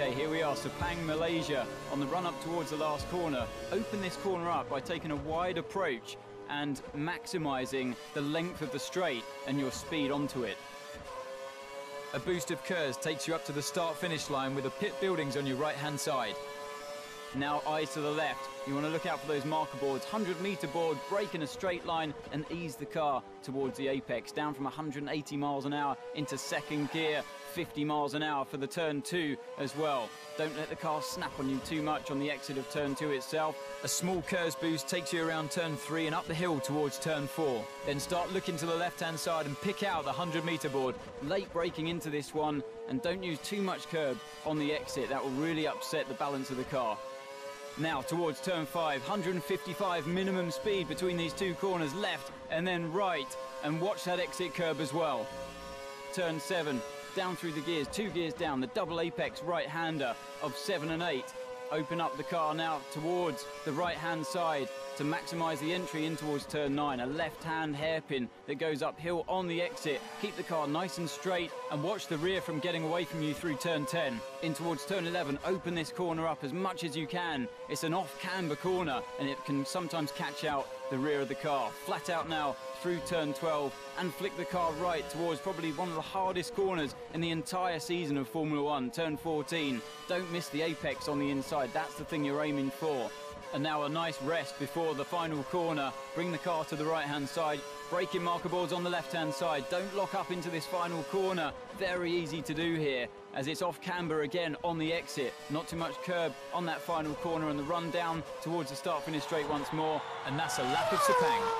Okay, here we are, Sepang, Malaysia, on the run up towards the last corner. Open this corner up by taking a wide approach and maximising the length of the straight and your speed onto it. A boost of curves takes you up to the start-finish line with the pit buildings on your right-hand side. Now eyes to the left. You want to look out for those marker boards. 100-metre board, brake in a straight line and ease the car towards the apex. Down from 180 miles an hour into second gear. 50 miles an hour for the turn 2 as well. Don't let the car snap on you too much on the exit of turn 2 itself. A small curves boost takes you around turn 3 and up the hill towards turn 4. Then start looking to the left-hand side and pick out the 100-metre board. Late braking into this one and don't use too much curb on the exit. That will really upset the balance of the car. Now towards turn 5, 155 minimum speed between these two corners, left and then right, and watch that exit curb as well. Turn 7, down through the gears, 2 gears down, the double apex right-hander of 7 and 8. Open up the car now towards the right-hand side to maximise the entry in towards turn 9. A left-hand hairpin that goes uphill on the exit. Keep the car nice and straight and watch the rear from getting away from you through turn 10. In towards turn 11, open this corner up as much as you can. It's an off-camber corner and it can sometimes catch out the rear of the car. Flat out now through turn 12 and flick the car right towards probably one of the hardest corners in the entire season of Formula 1, turn 14. Don't miss the apex on the inside, that's the thing you're aiming for. And now a nice rest before the final corner. Bring the car to the right-hand side. Braking marker boards on the left-hand side. Don't lock up into this final corner. Very easy to do here as it's off camber again on the exit. Not too much curb on that final corner and the run down towards the start-finish straight once more. And that's a lap of Sepang.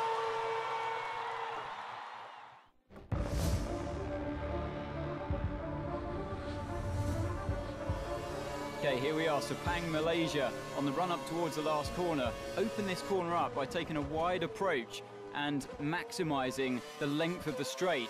Okay, here we are, Sepang, Malaysia, on the run up towards the last corner. Open this corner up by taking a wide approach and maximising the length of the straight.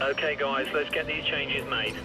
Okay guys, let's get these changes made.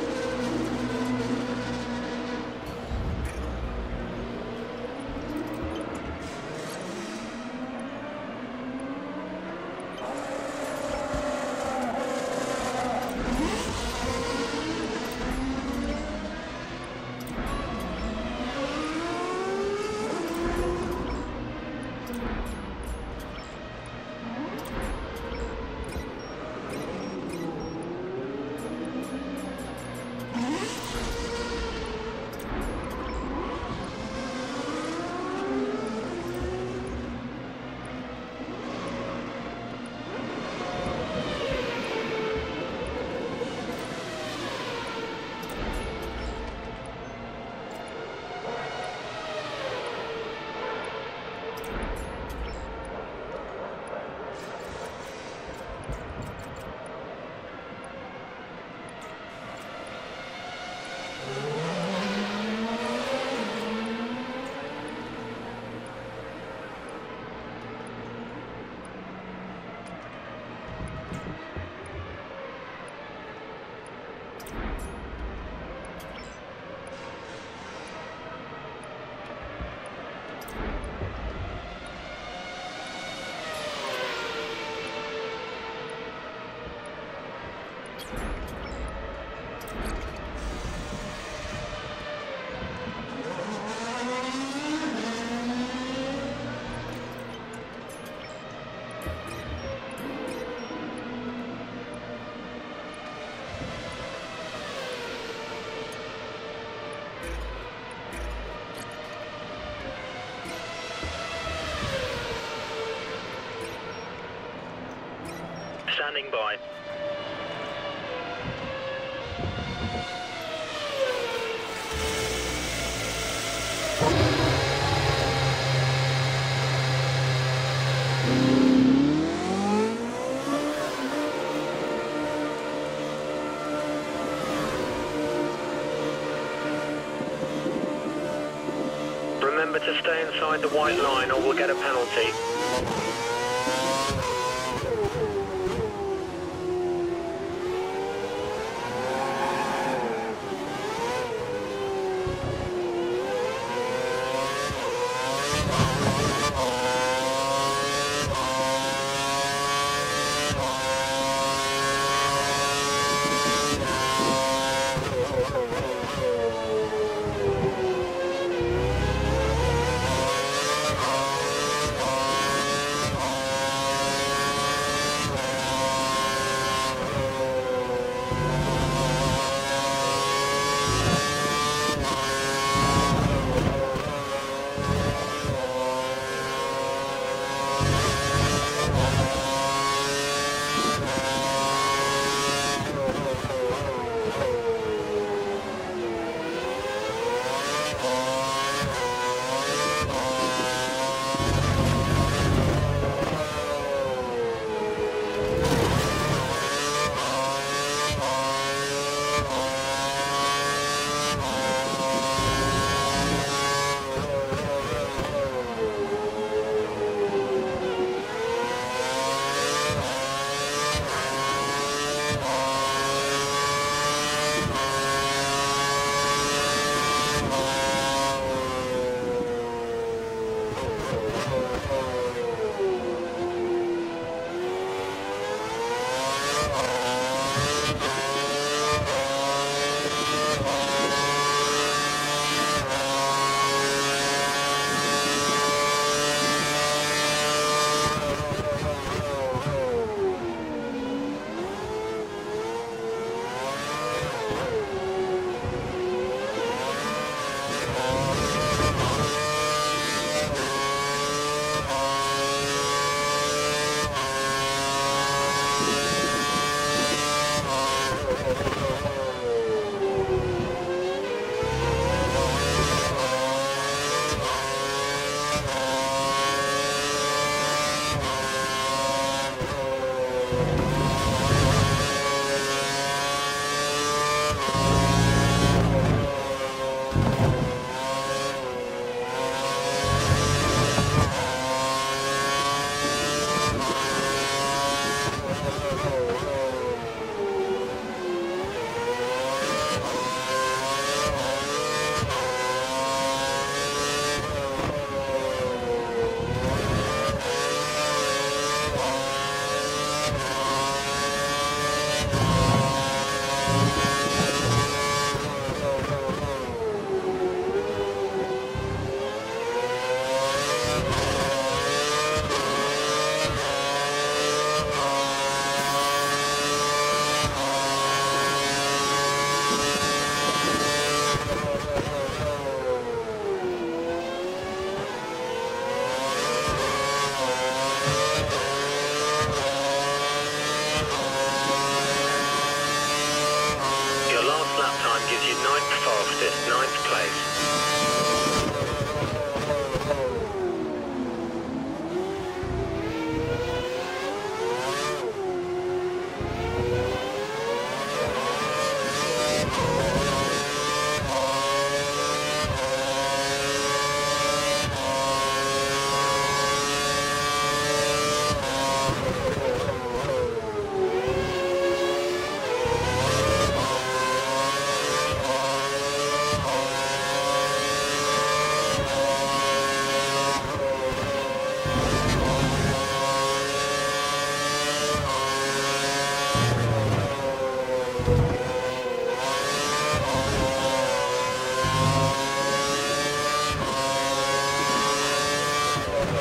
Standing by. Remember to stay inside the white line or we'll get a penalty.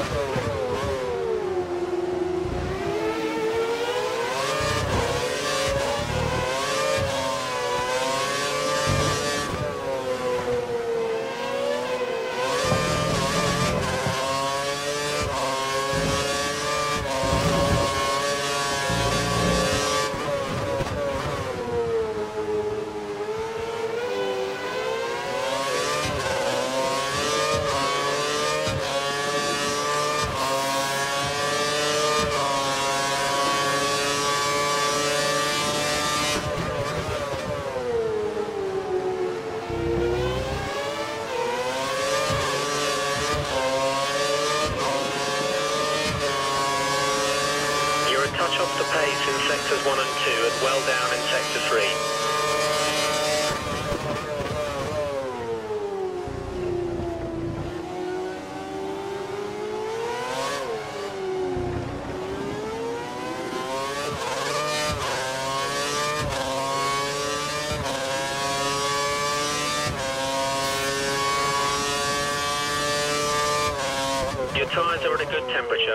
Touch off the pace in sectors 1 and 2 and well down in sector 3. Your tyres are at a good temperature.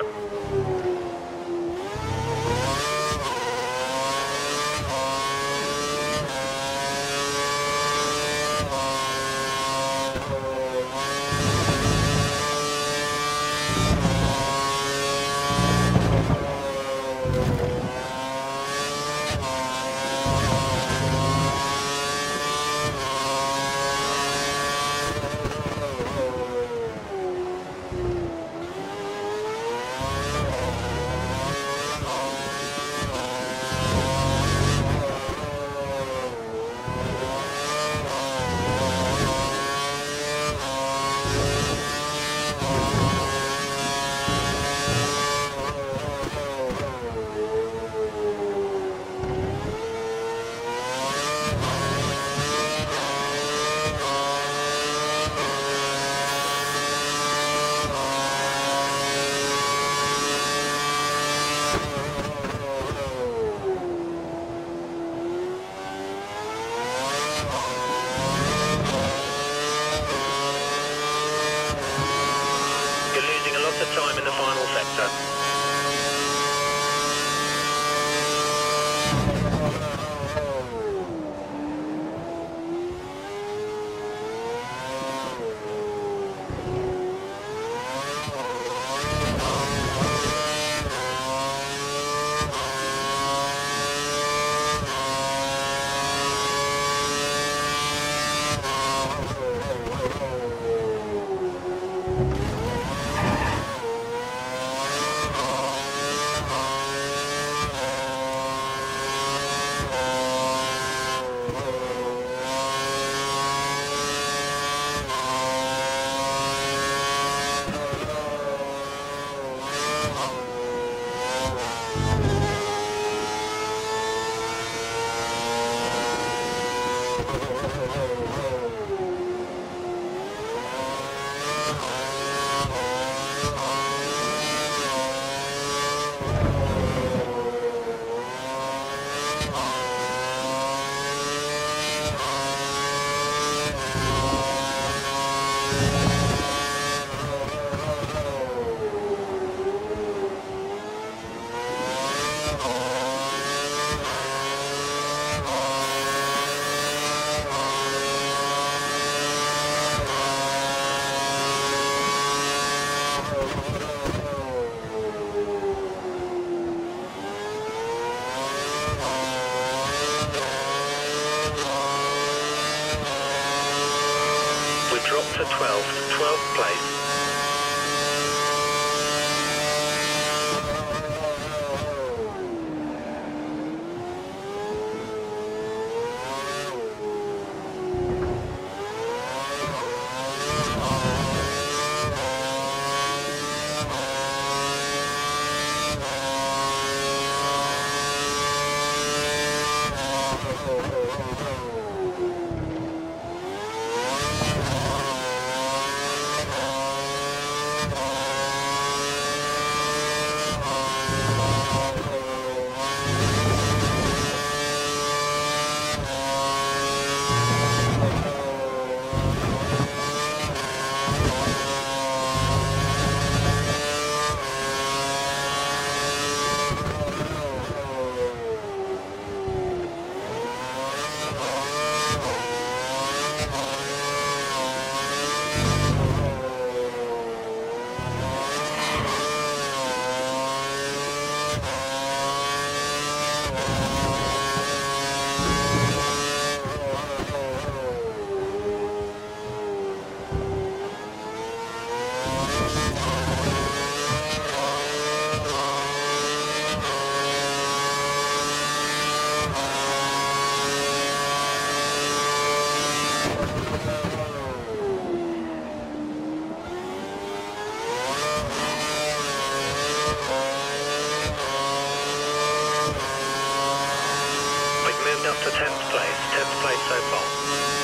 10th place so far.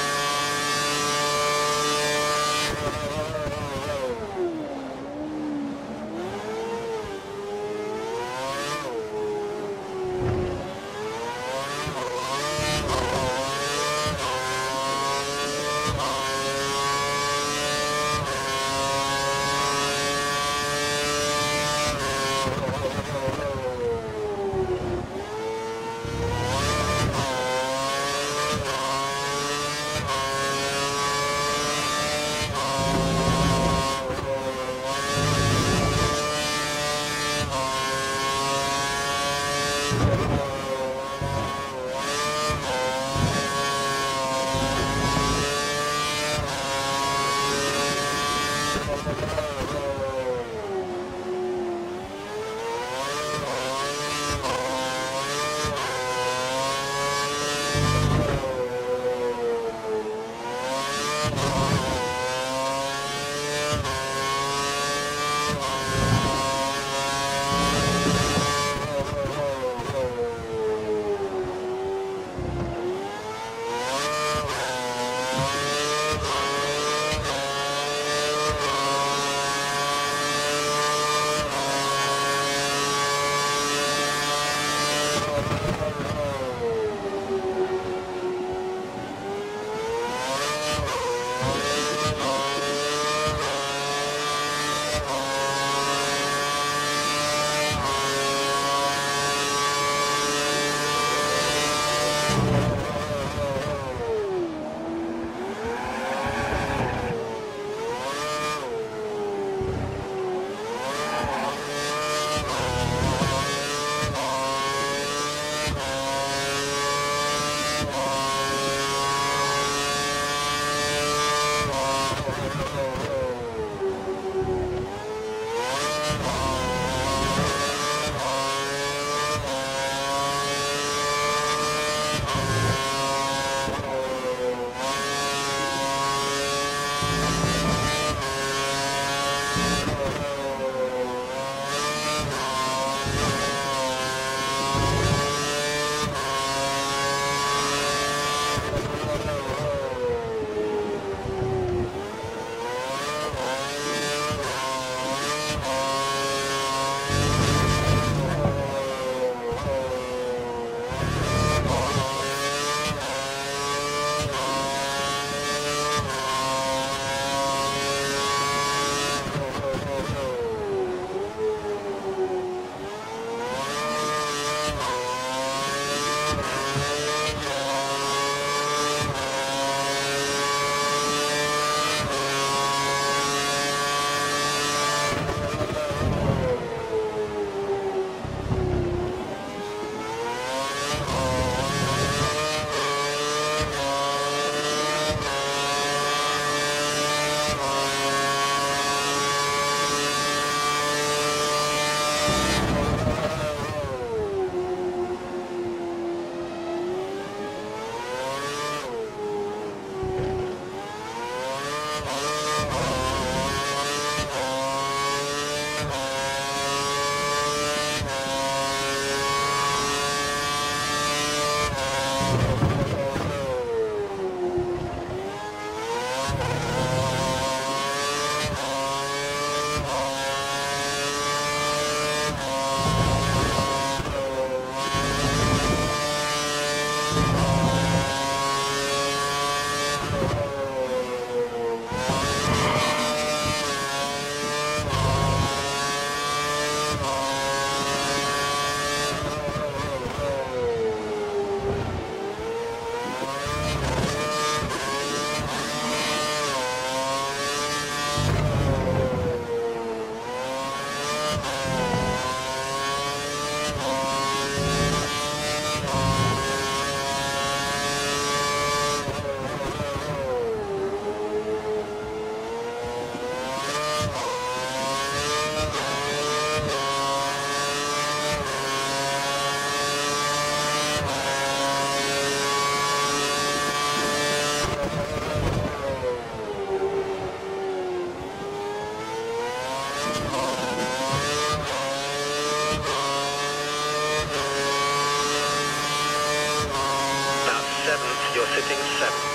exiting 7th.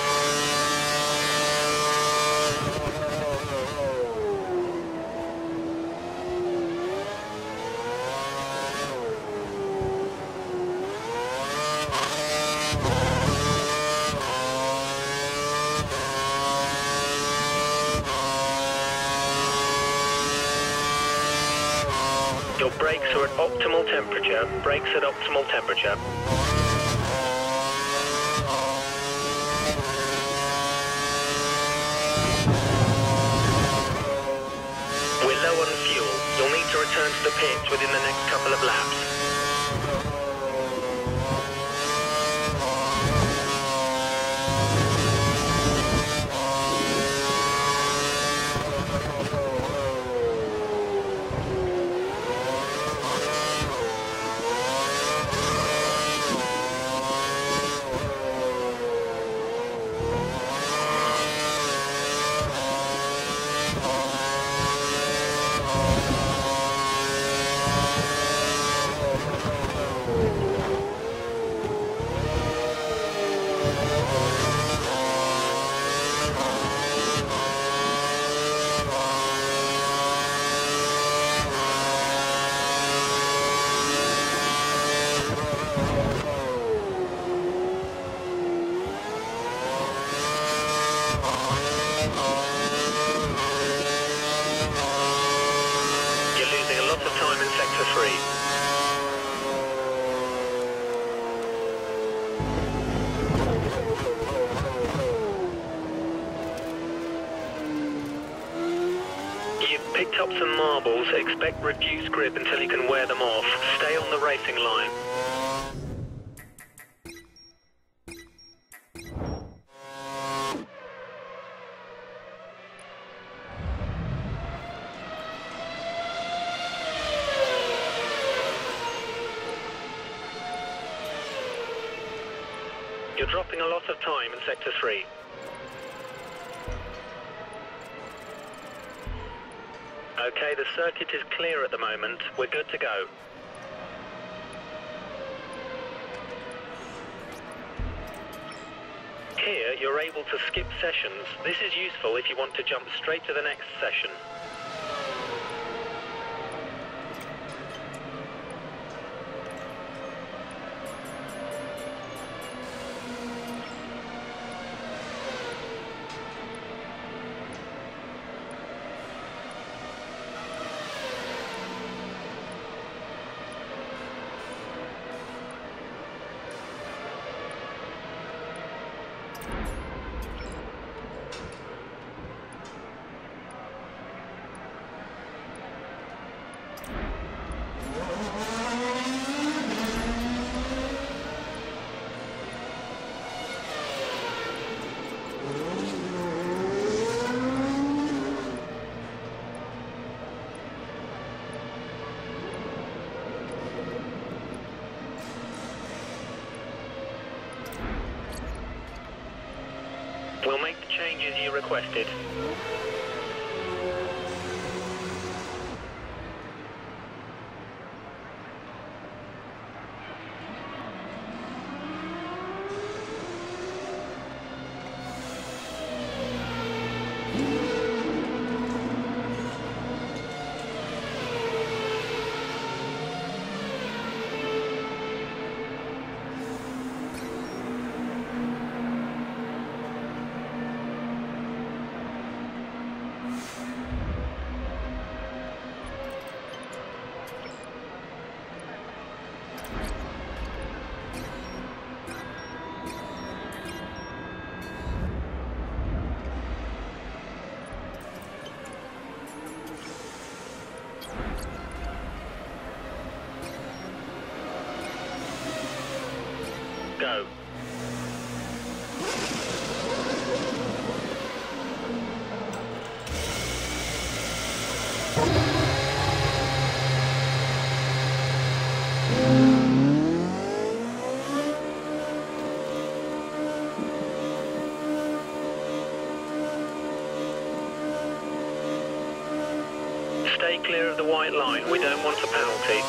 Your brakes are at optimal temperature. Brakes at optimal temperature. We're low on fuel. You'll need to return to the pits within the next couple of laps. Time in Sector 3. You've picked up some marbles. Expect reduced grip until you can wear them off. Stay on the racing line. You're dropping a lot of time in Sector 3. Okay, the circuit is clear at the moment. We're good to go. Here, you're able to skip sessions. This is useful if you want to jump straight to the next session. We'll make the changes you requested. Go. Stay clear of the white line. We don't want a penalty.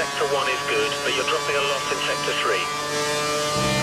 Sector 1 is good, but you're dropping a lot in Sector 3.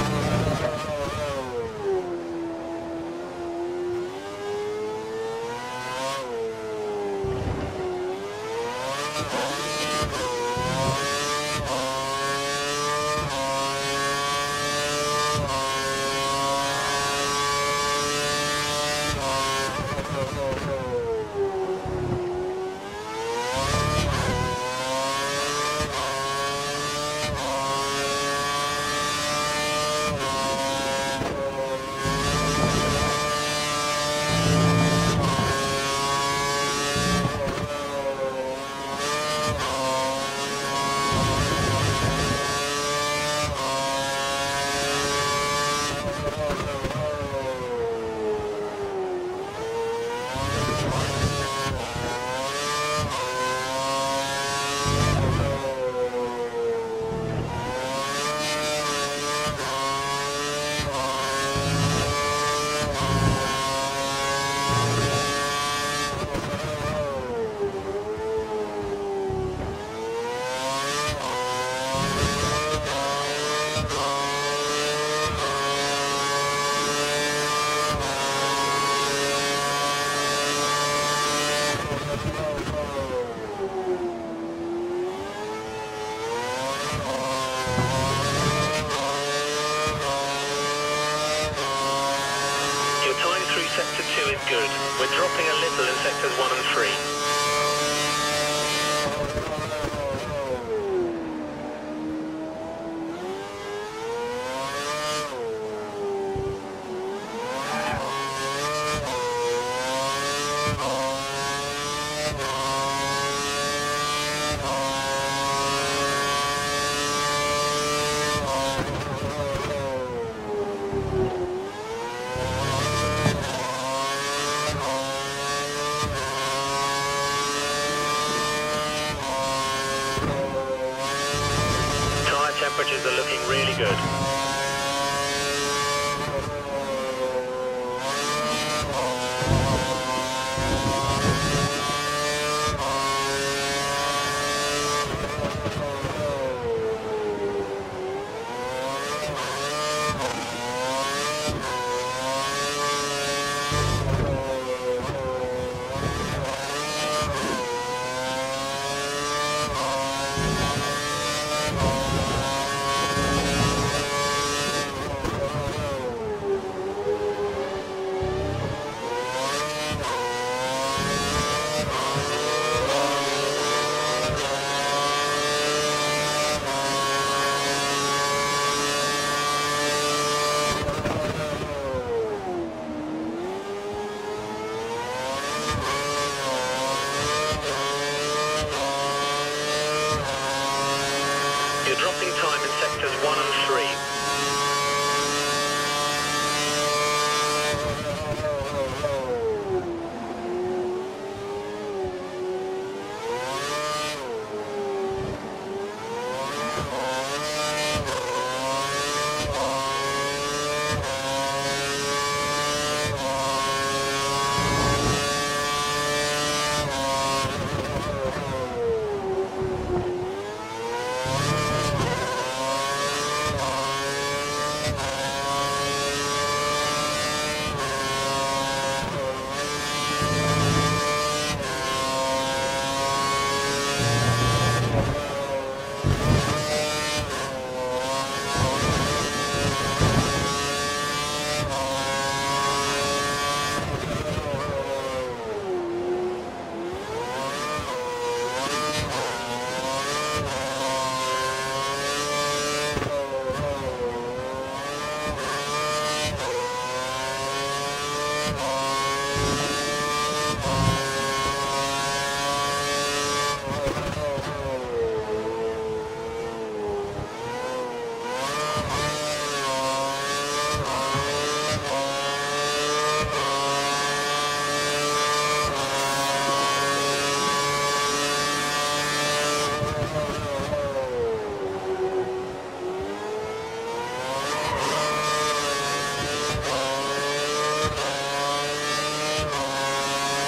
Sector 2 is good. We're dropping a little in Sectors 1 and 3. Temperatures are looking really good. You're dropping time in Sectors 1 and 3.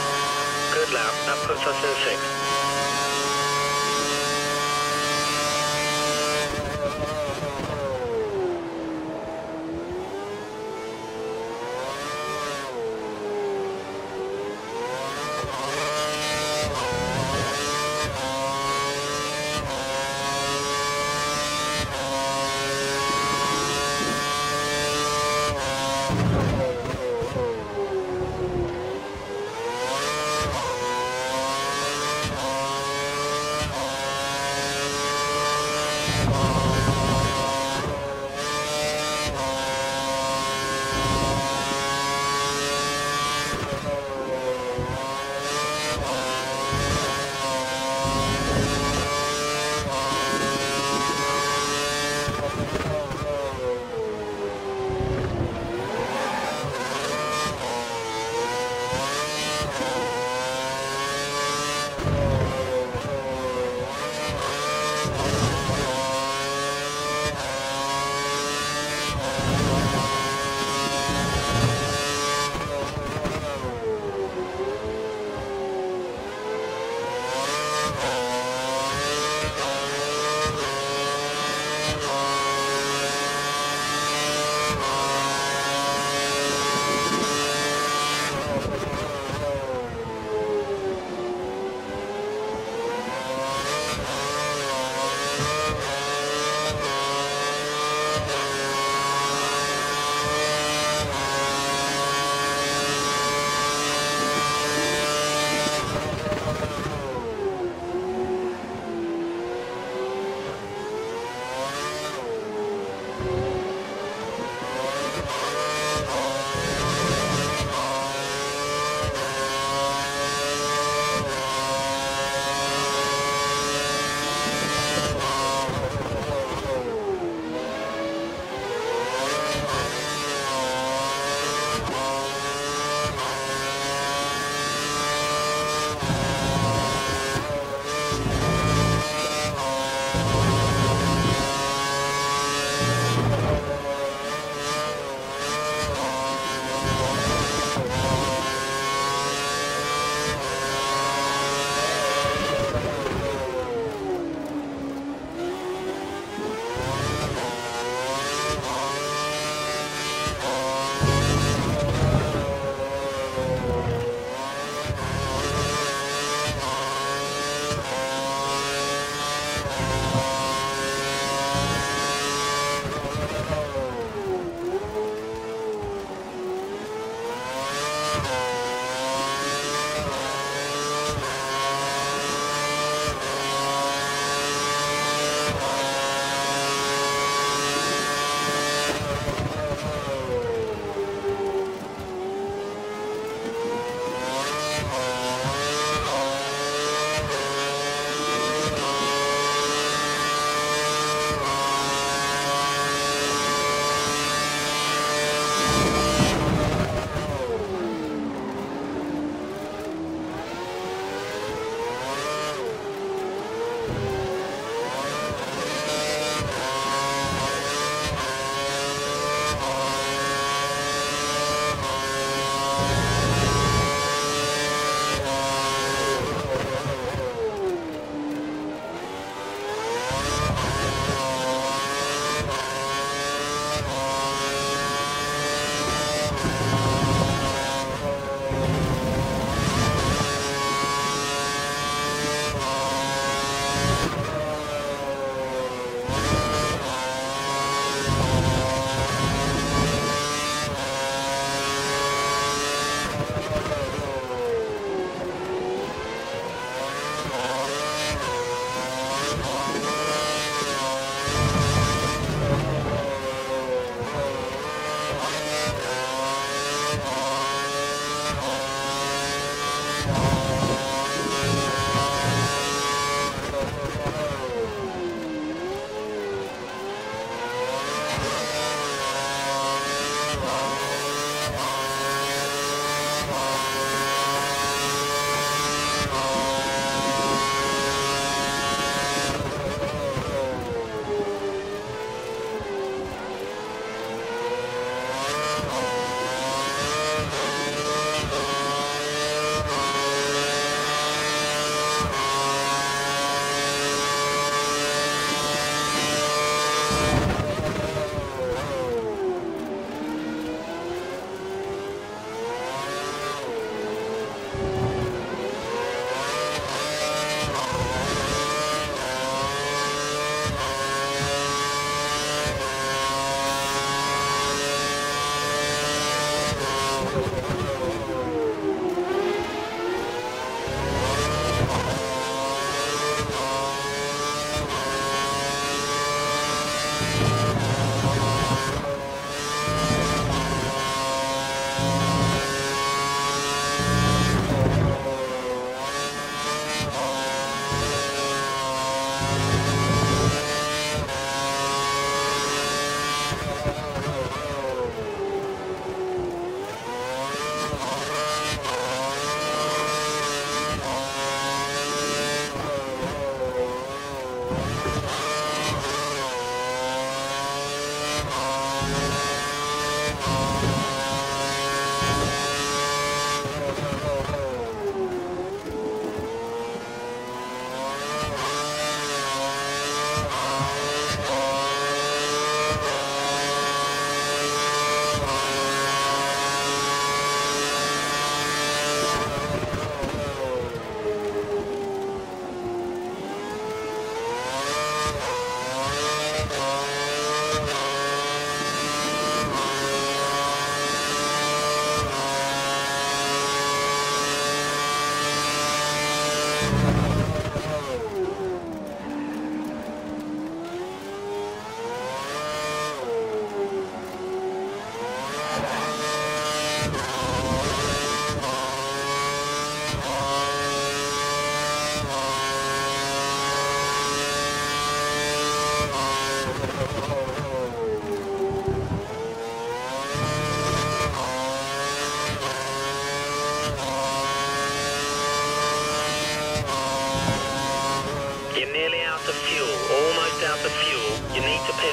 That puts us in 6th.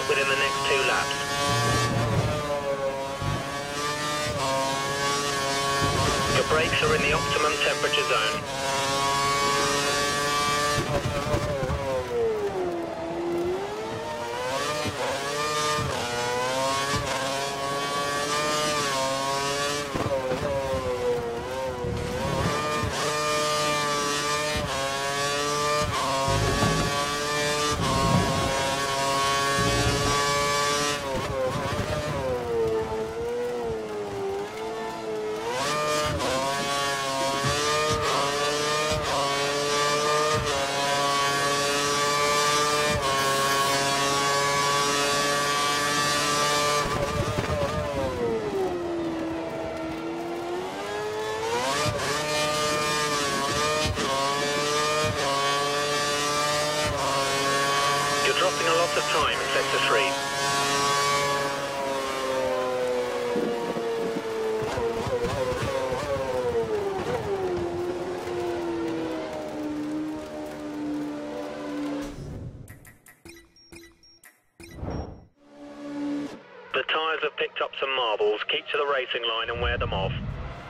complete within the next 2 laps. Your brakes are in the optimum temperature zone. You're dropping a lot of time in Sector 3. The tyres have picked up some marbles. Keep to the racing line and wear them off.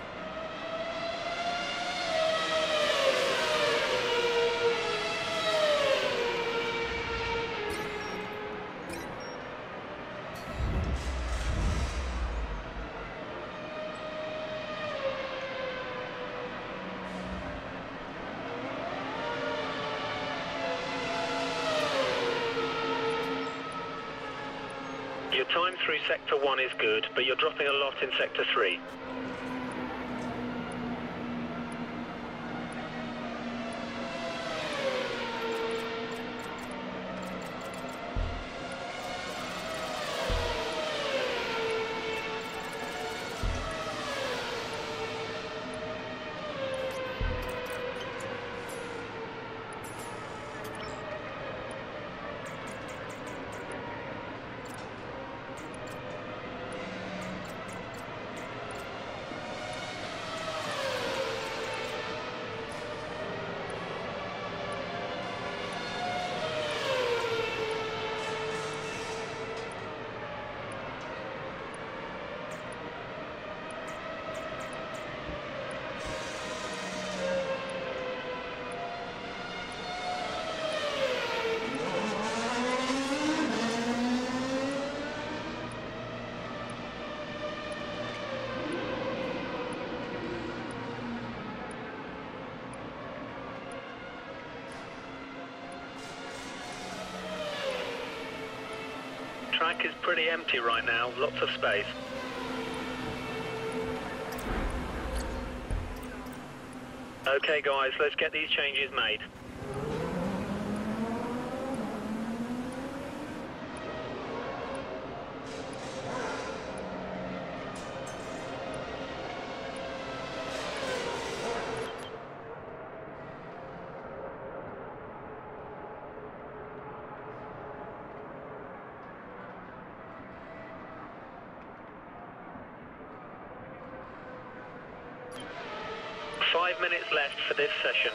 Your time through Sector 1 is good, but you're dropping a lot in Sector 3. Track is pretty empty right now, lots of space. Okay guys, let's get these changes made. Five minutes left for this session.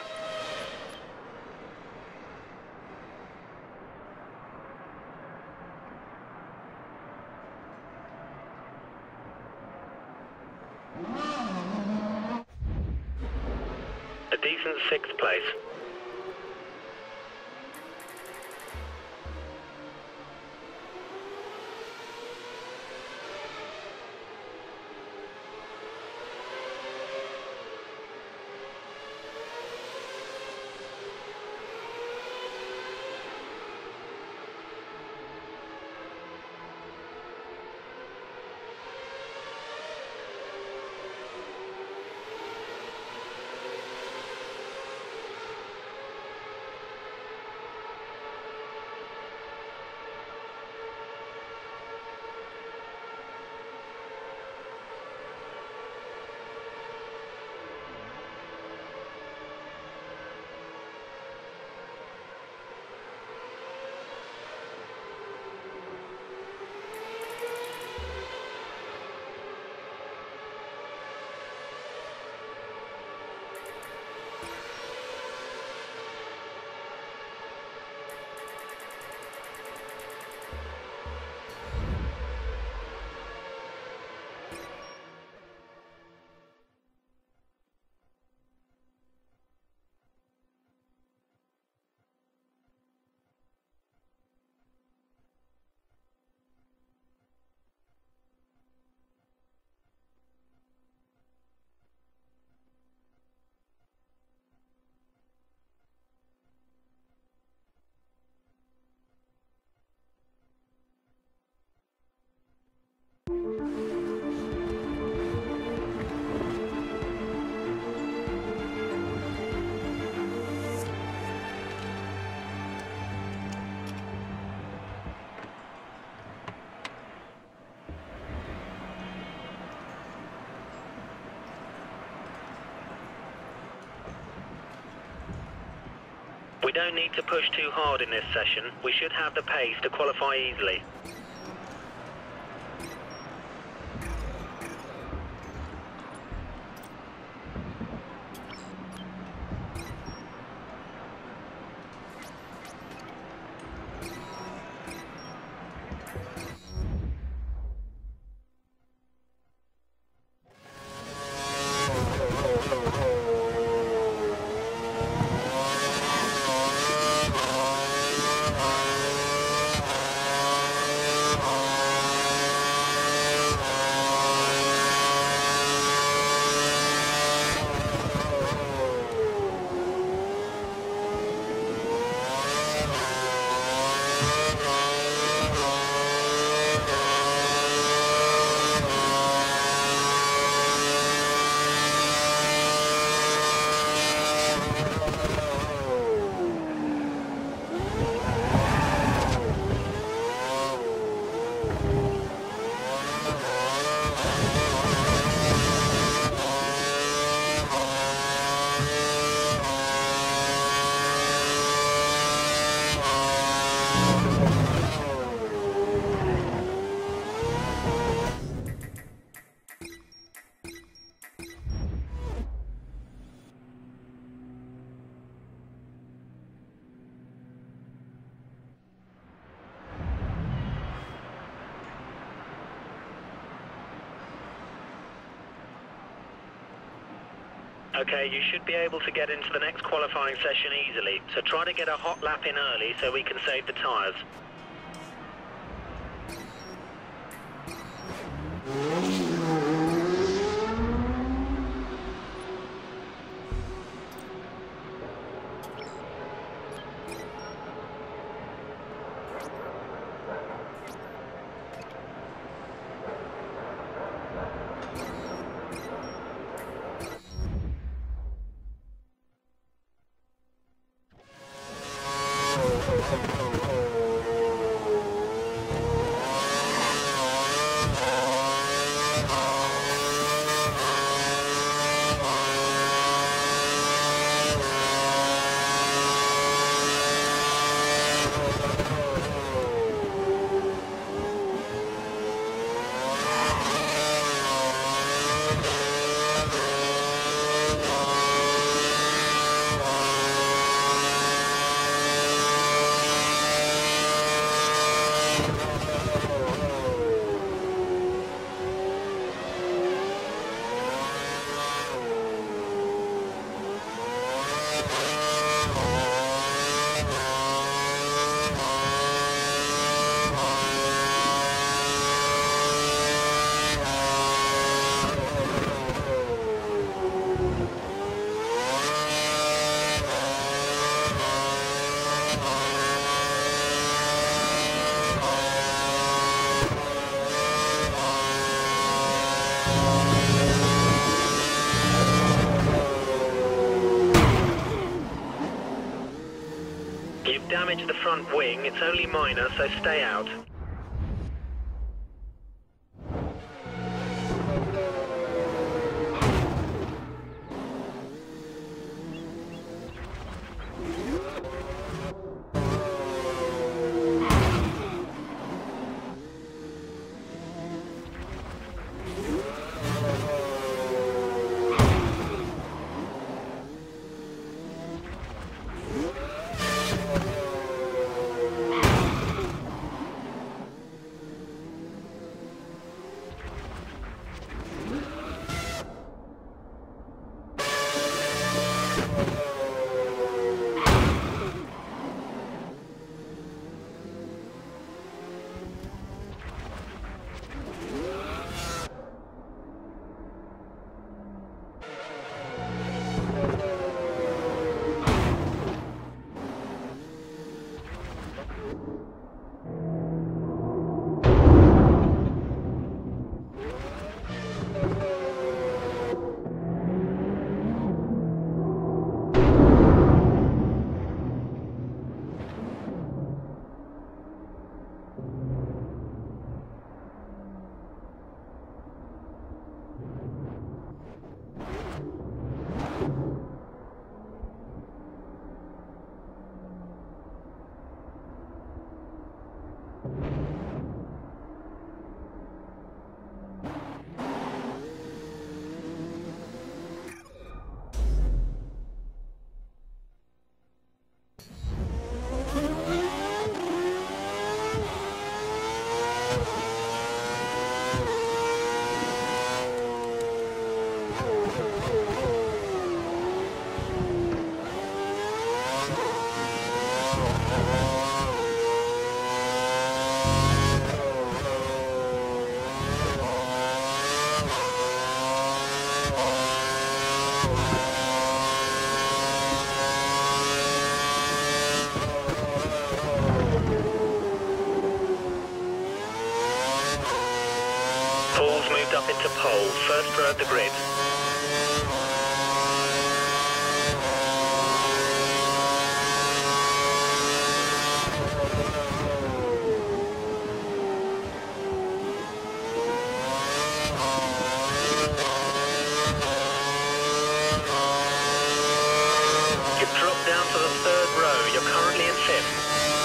A decent 6th place. We don't need to push too hard in this session. We should have the pace to qualify easily. Okay, you should be able to get into the next qualifying session easily, so try to get a hot lap in early so we can save the tyres. You've damaged the front wing, it's only minor, so stay out. Paul's moved up into pole, first row of the grid. You've dropped down to the third row, you're currently in fifth.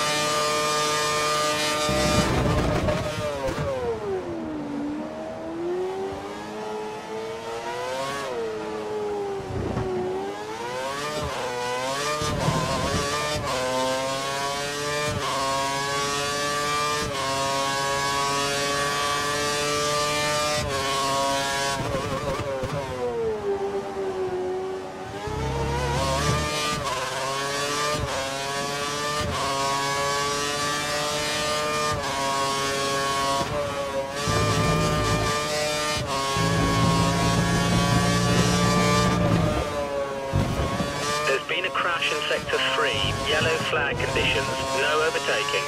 Crash in sector 3, yellow flag conditions, no overtaking.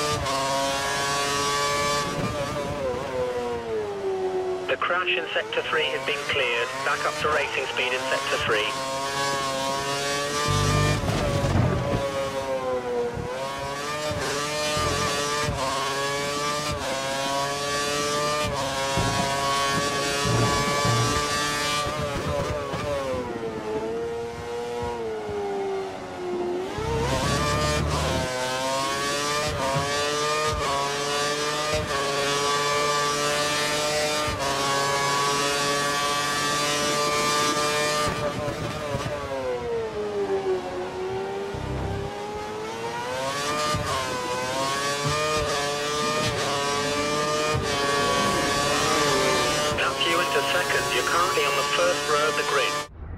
The crash in sector 3 has been cleared, back up to racing speed in sector 3. Second, you're currently on the first row of the grid.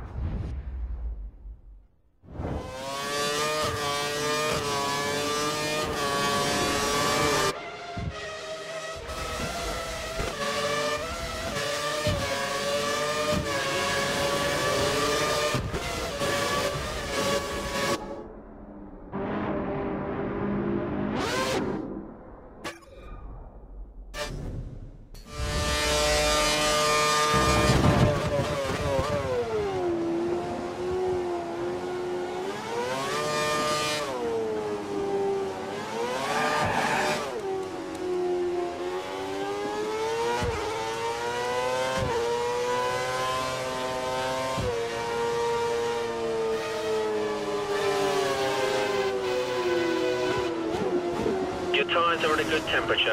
Your tyres are at a good temperature.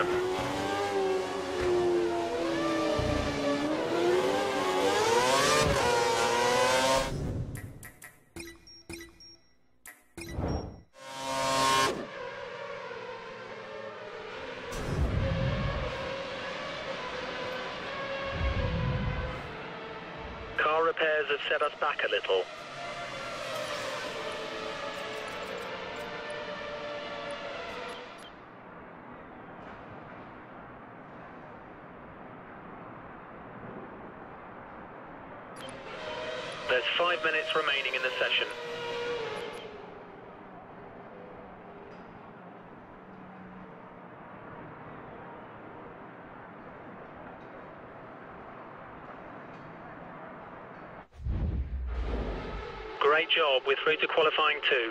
Car repairs have set us back a little. There's 5 minutes remaining in the session. Great job, we're through to qualifying 2.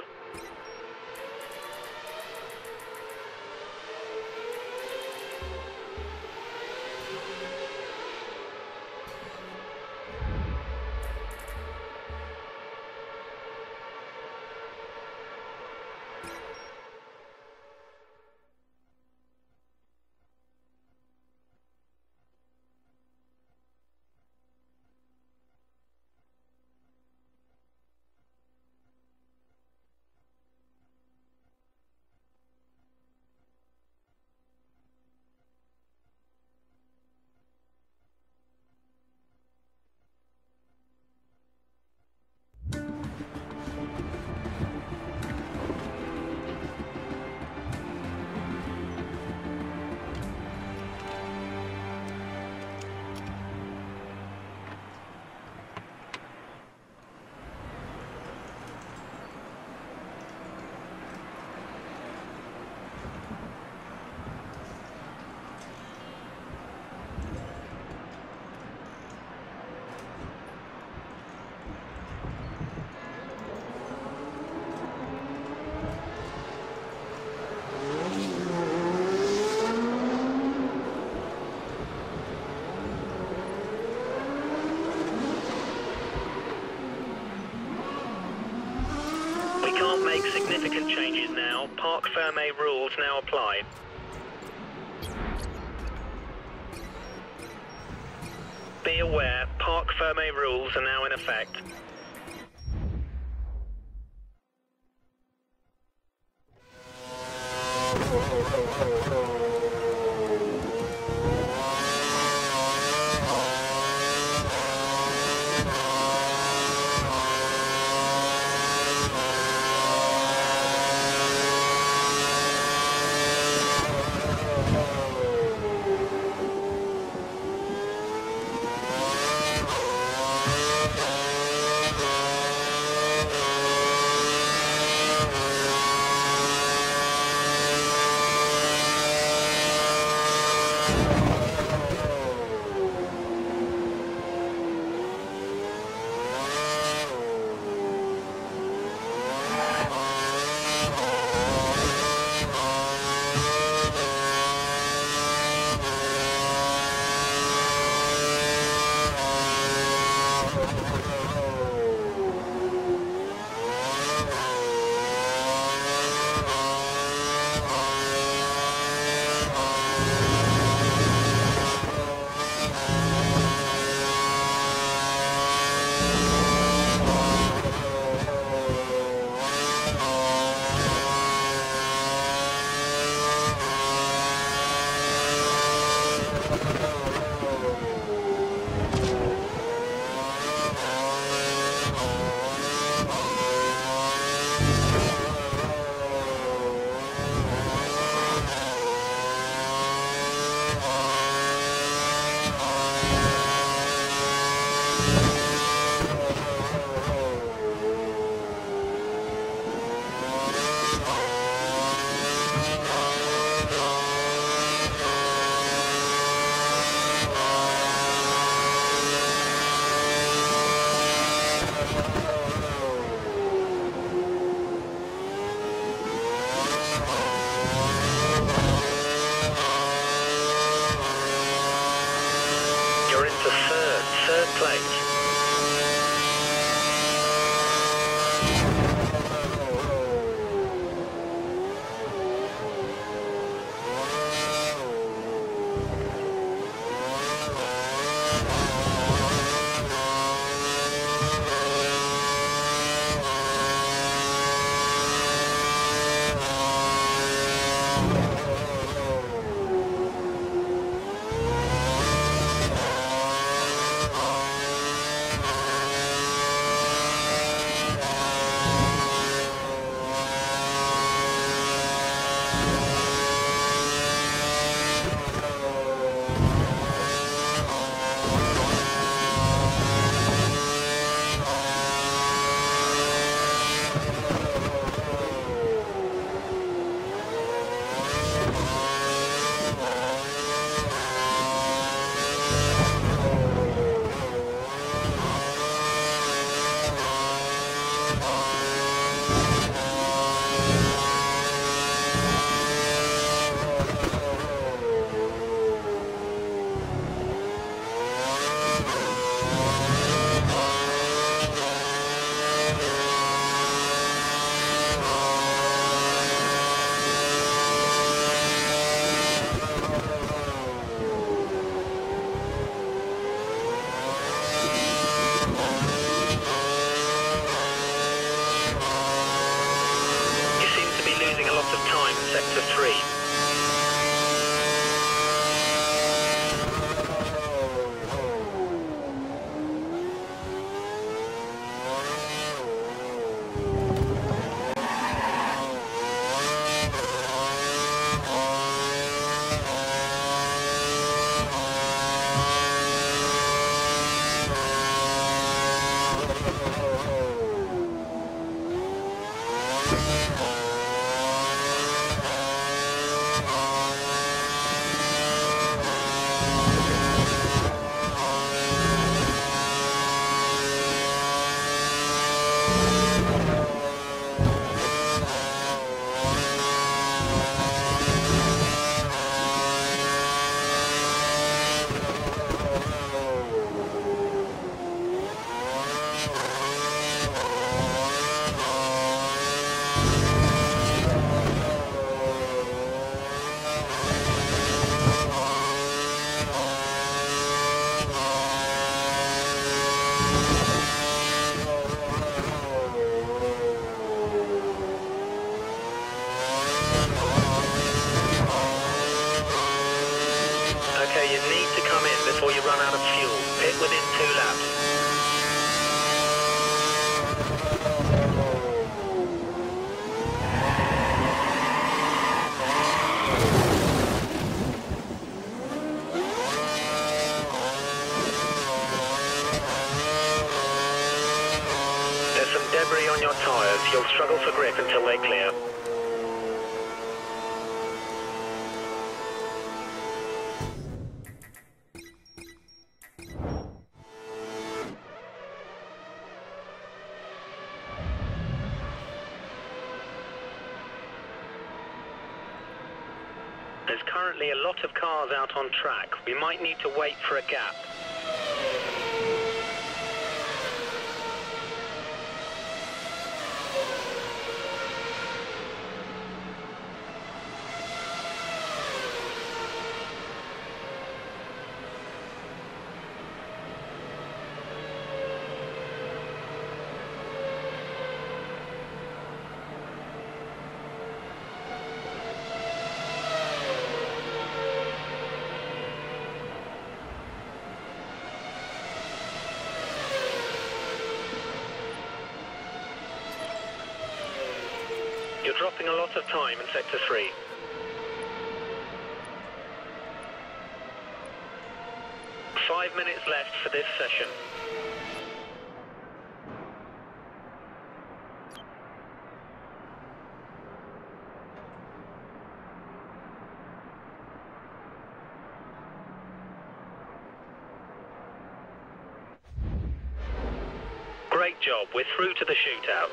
make significant changes now. Parc Fermé rules now apply. Be aware, Parc Fermé rules are now in effect. debris on your tyres. You'll struggle for grip until they clear. There's currently a lot of cars out on track. We might need to wait for a gap. You're dropping a lot of time in Sector 3. Five minutes left for this session. Great job, we're through to the shootout.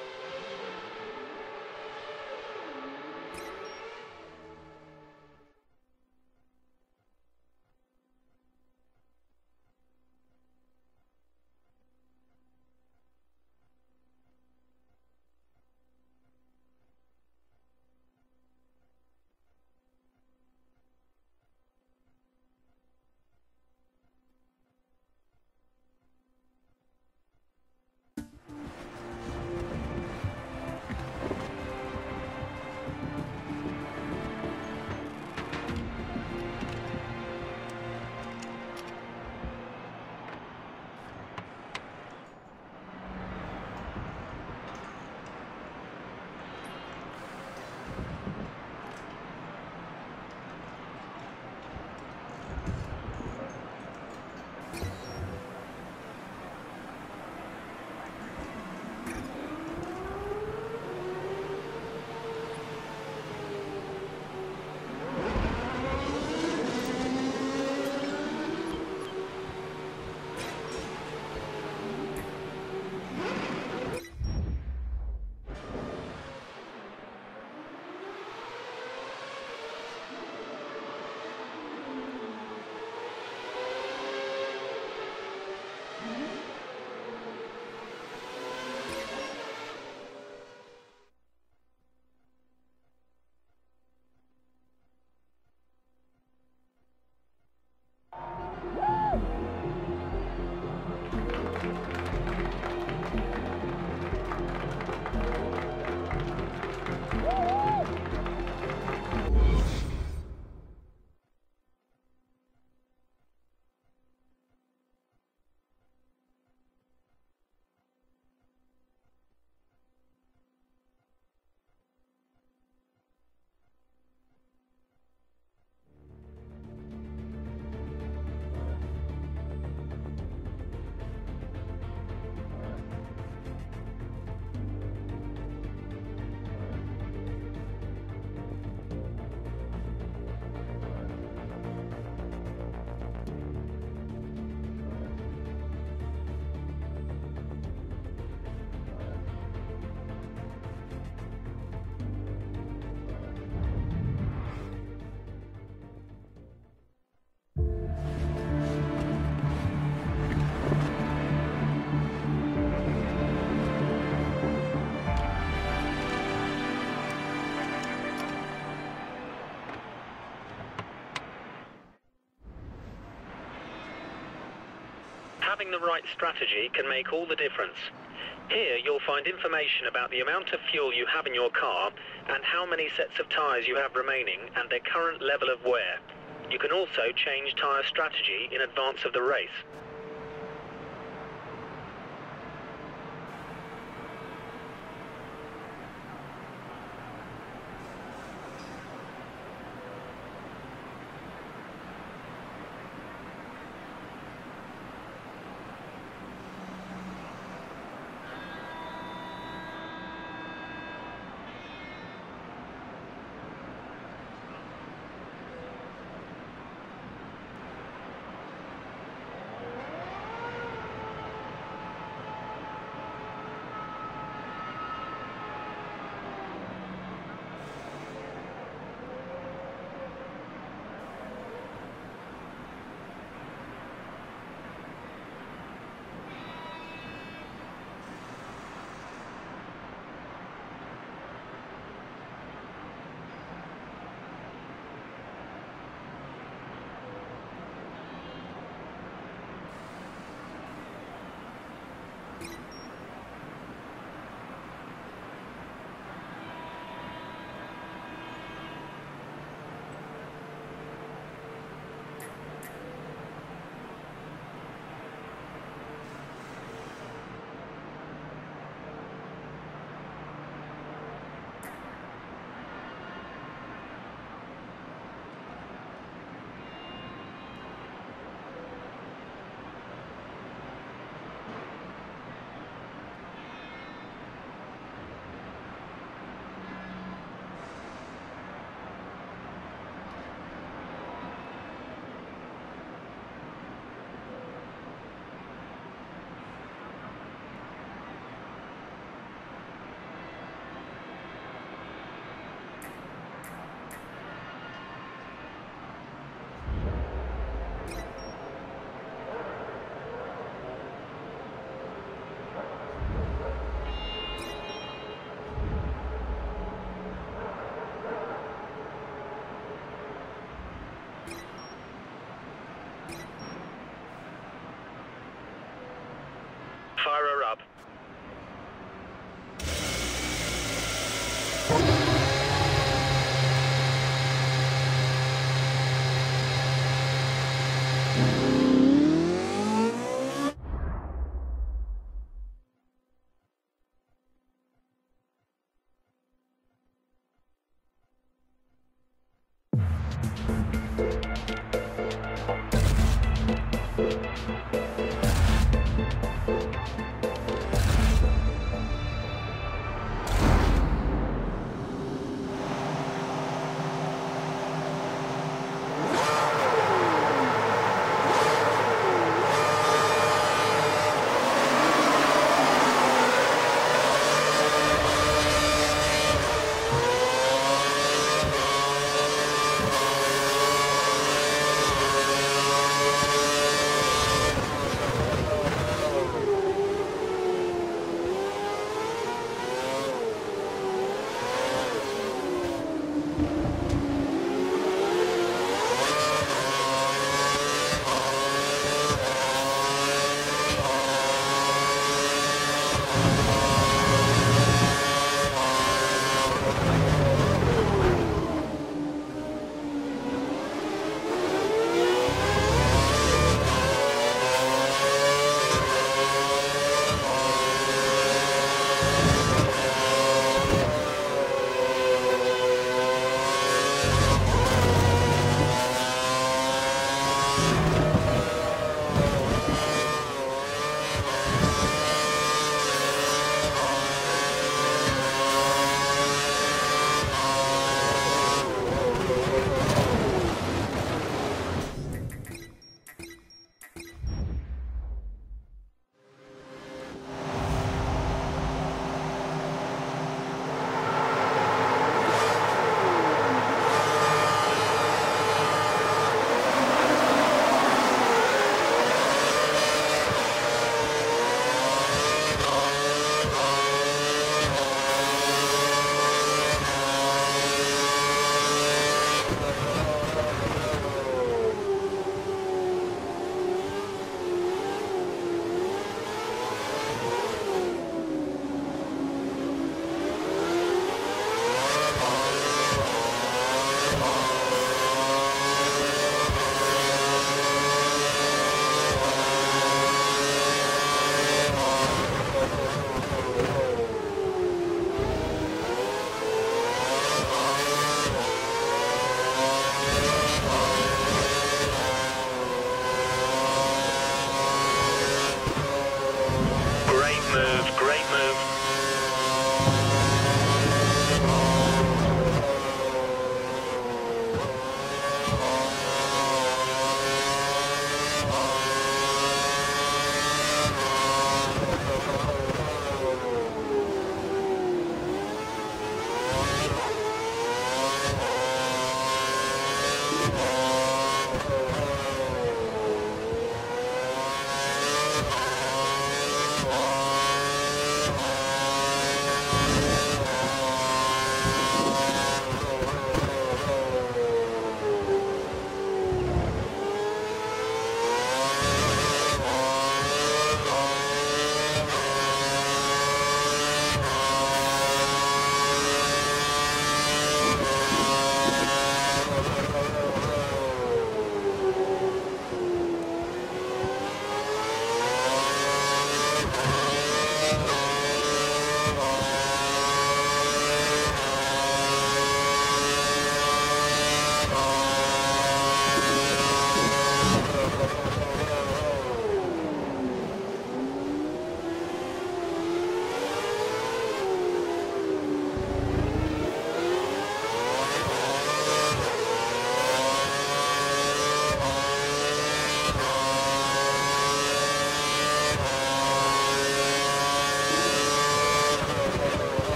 Having the right strategy can make all the difference. Here you'll find information about the amount of fuel you have in your car and how many sets of tyres you have remaining and their current level of wear. You can also change tyre strategy in advance of the race.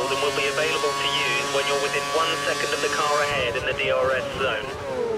enabled and will be available to use when you're within 1 second of the car ahead in the DRS zone.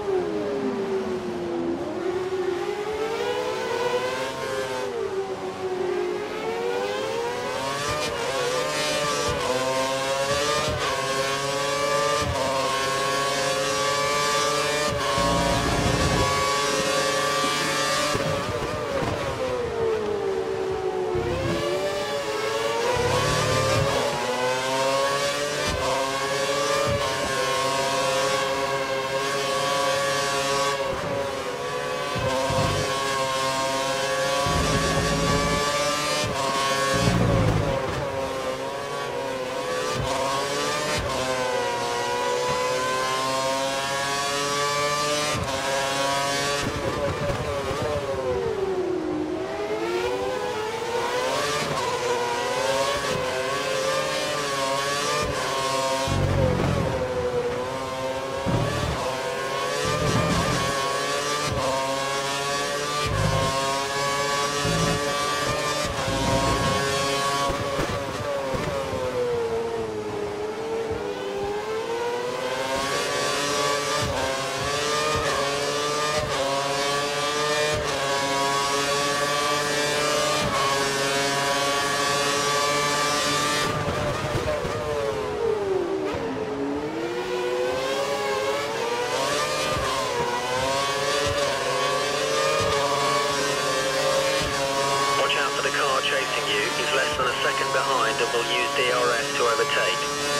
The car chasing you is less than a second behind and will use DRS to overtake.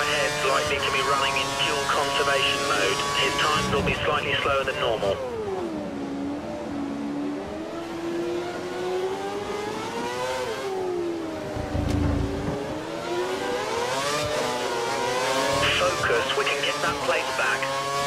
ahead's likely to be running in fuel conservation mode. His times will be slightly slower than normal. Focus, we can get that place back.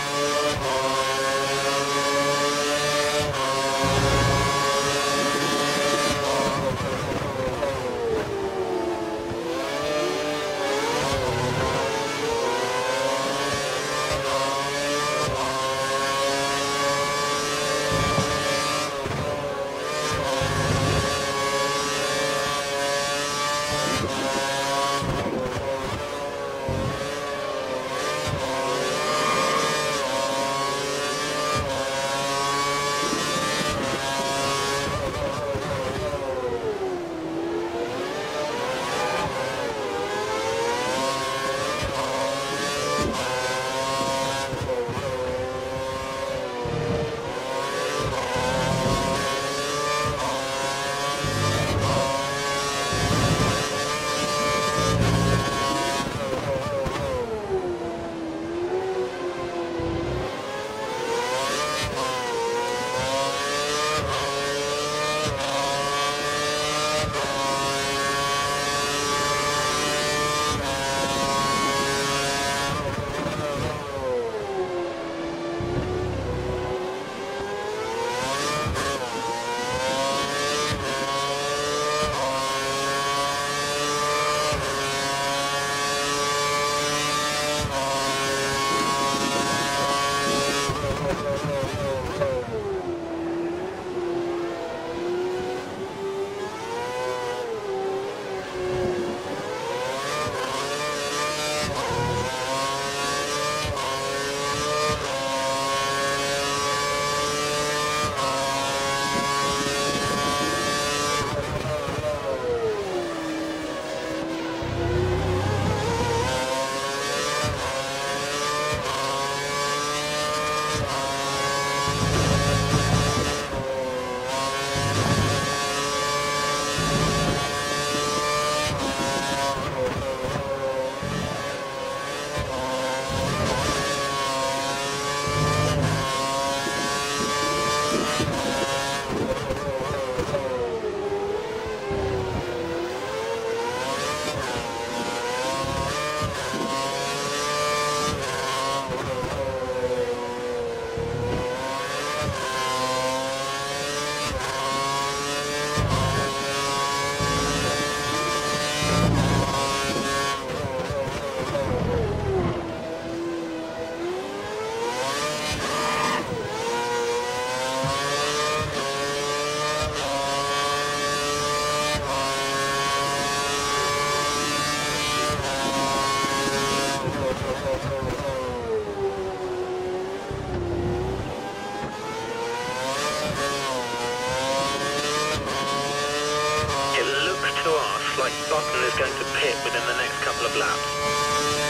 Button is going to pit within the next couple of laps.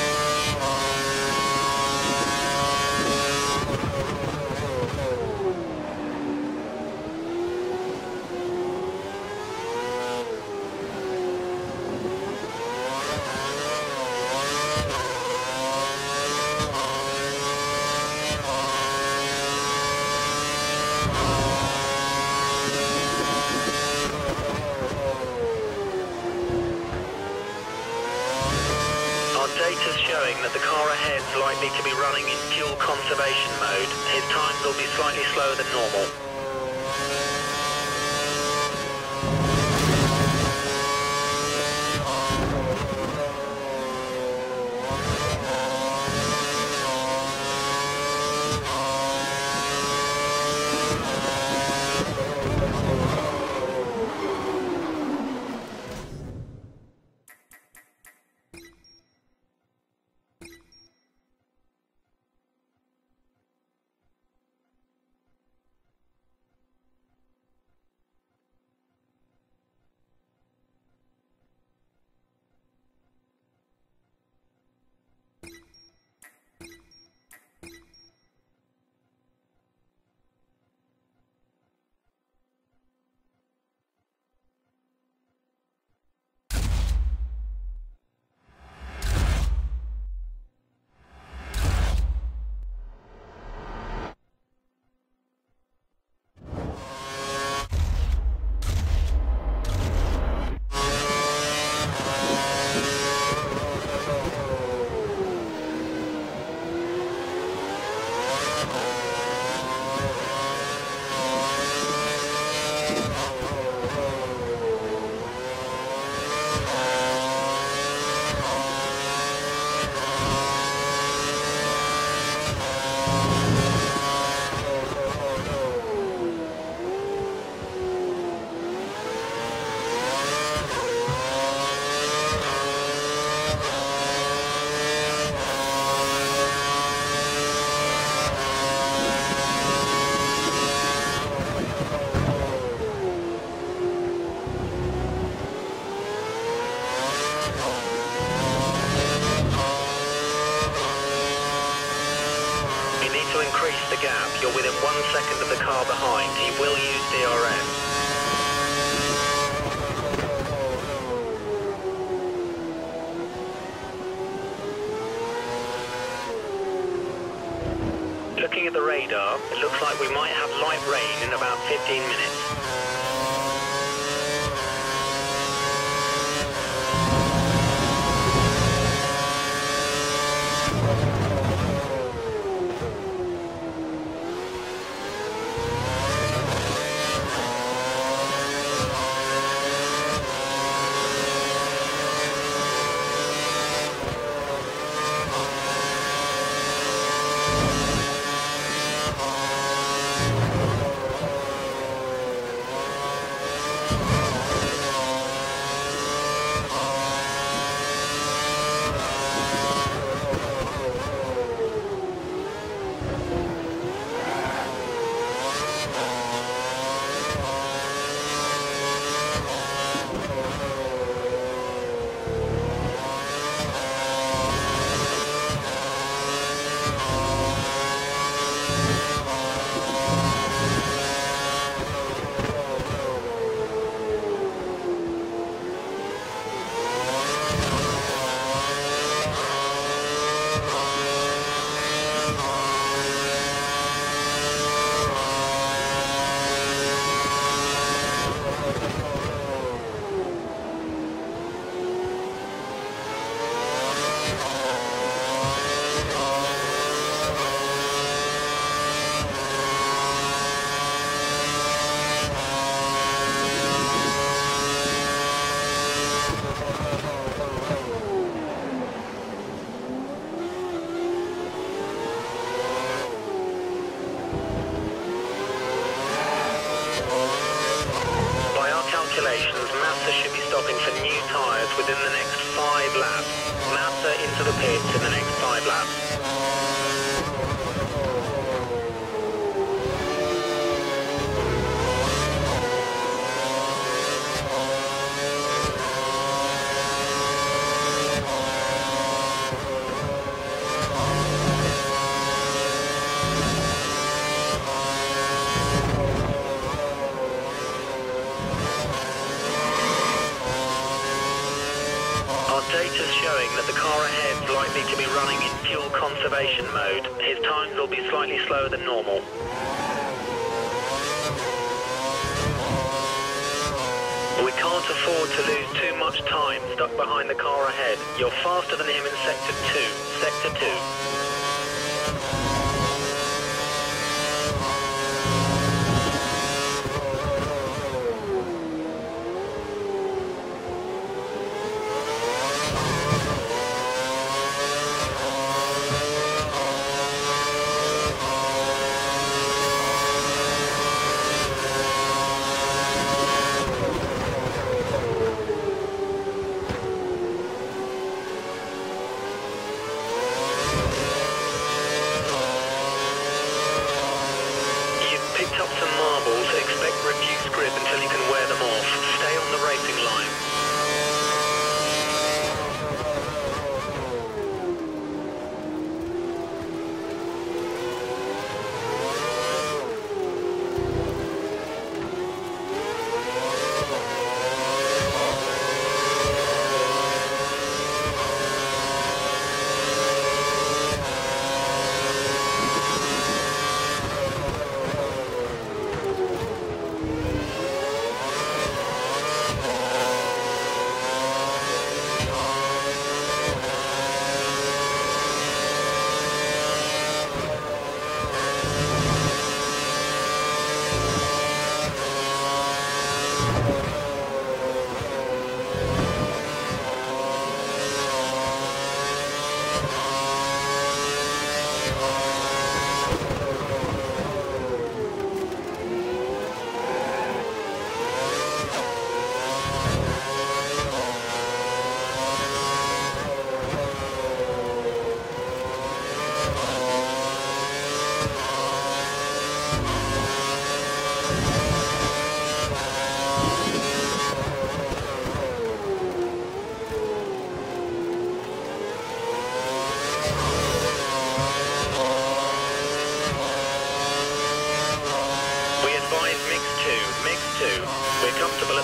Data's showing that the car ahead's likely to be running in fuel conservation mode. His times will be slightly slower than normal. increase the gap, you're within 1 second of the car behind. He will use DRS. Looking at the radar, it looks like we might have light rain in about 15 minutes. Massa should be stopping for new tyres within the next 5 laps. Massa into the pits in the next 5 laps. Data's showing that the car ahead is likely to be running in fuel conservation mode. His times will be slightly slower than normal. We can't afford to lose too much time stuck behind the car ahead. You're faster than him in Sector 2. Sector 2.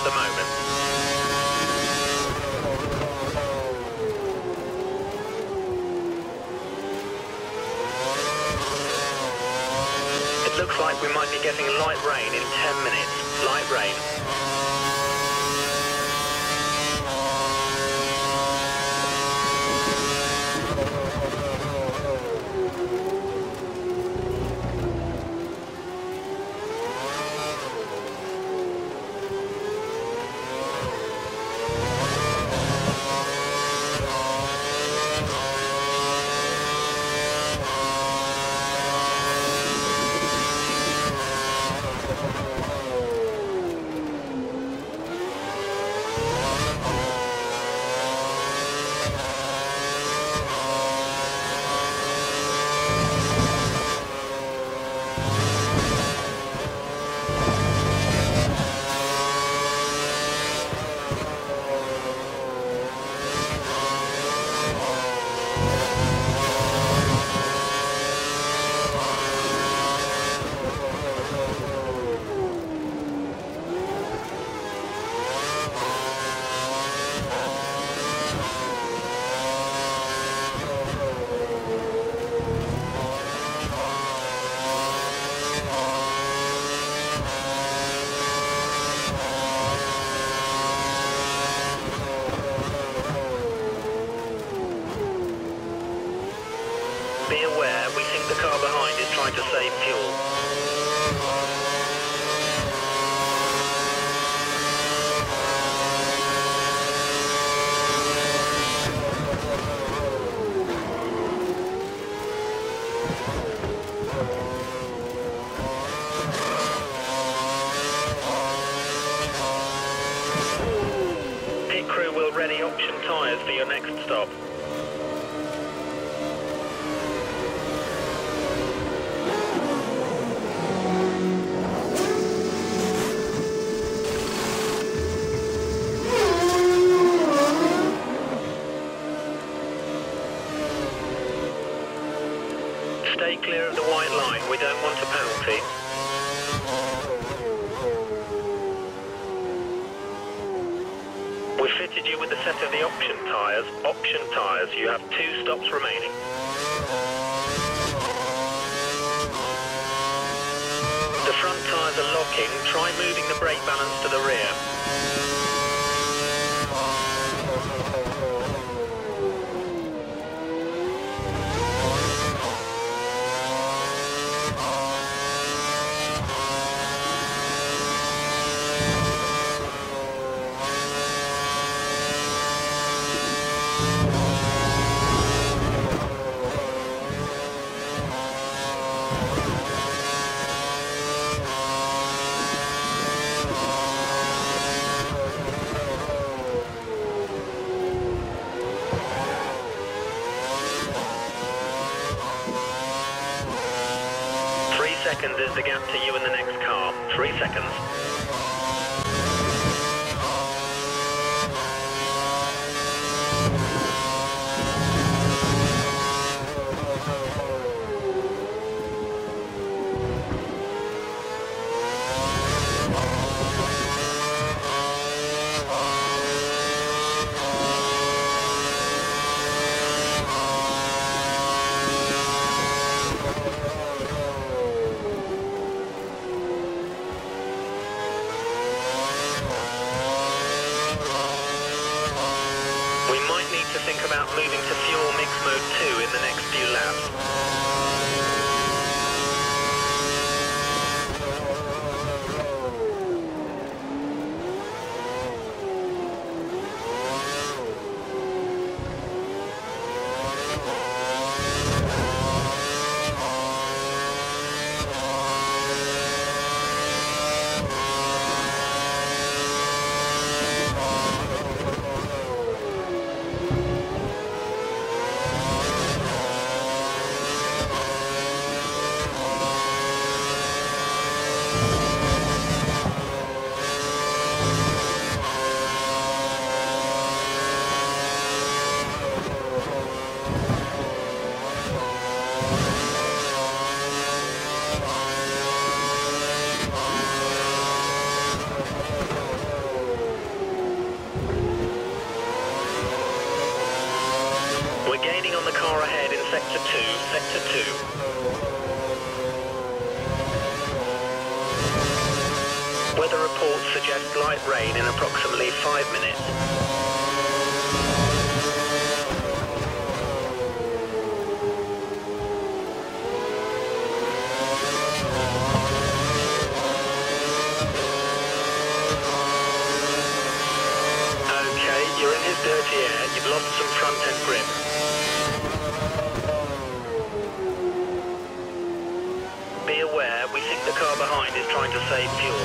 at the moment. It looks like we might be getting light rain in 10 minutes. Light rain. Be aware, we think the car behind is trying to save fuel. Pit crew will ready option tyres for your next stop. Stay clear of the white line, we don't want a penalty. We fitted you with a set of the option tyres. Option tyres, you have 2 stops remaining. The front tyres are locking, try moving the brake balance to the rear. Seconds is the gap to you in the next car. 3 seconds. Sector 2. Weather reports suggest light rain in approximately 5 minutes. Okay, you're in his dirty air. You've lost some front-end grip. Be aware, we think the car behind is trying to save fuel.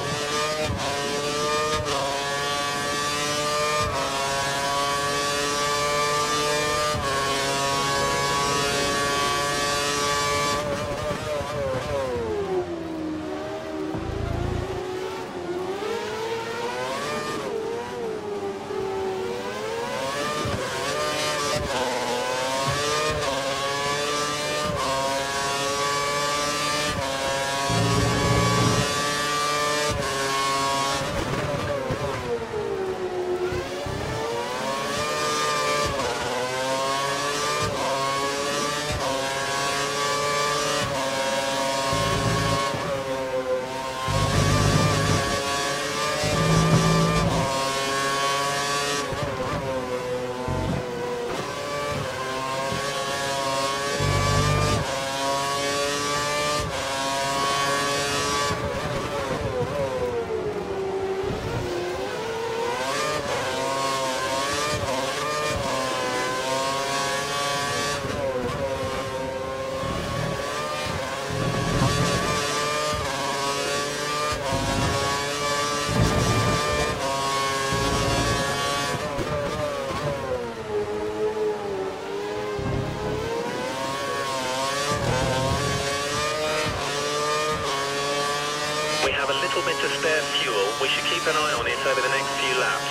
We have a little bit of spare fuel. We should keep an eye on it over the next few laps.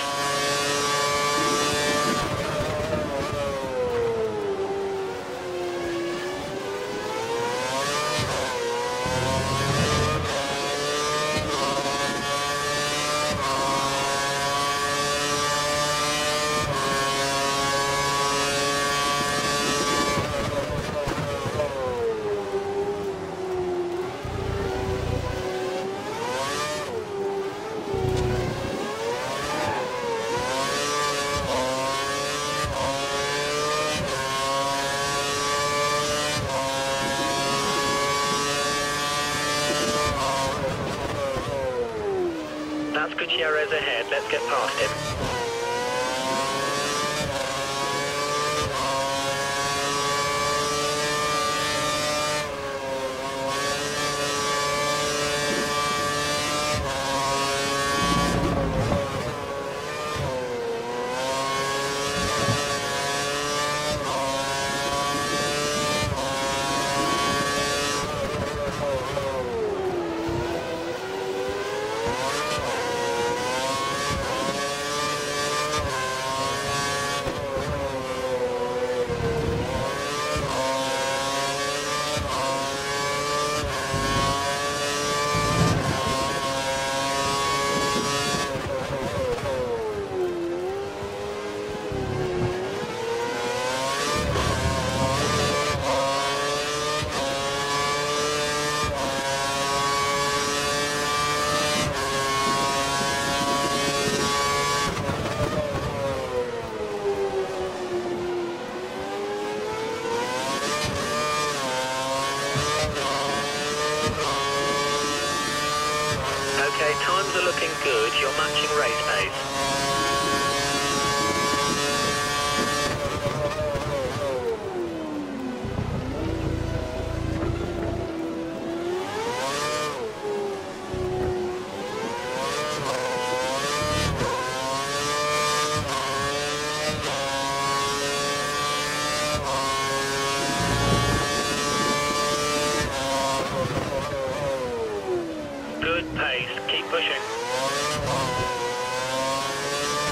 That's Gutierrez ahead. Let's get past him. Okay, times are looking good. You're matching race pace. Good pace. Keep pushing.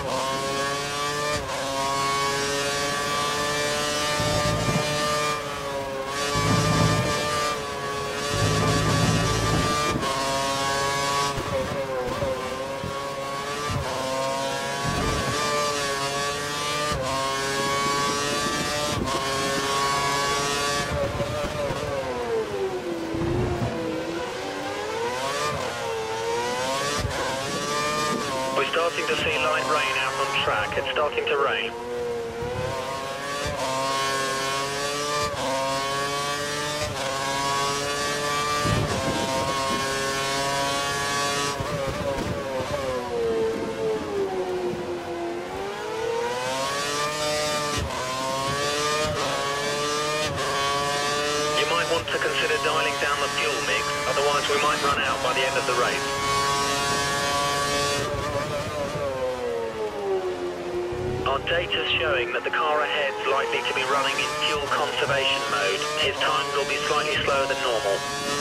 to see light rain out on track. It's starting to rain. You might want to consider dialing down the fuel mix, otherwise we might run out by the end of the race. Our data's showing that the car ahead's likely to be running in fuel conservation mode. His times will be slightly slower than normal.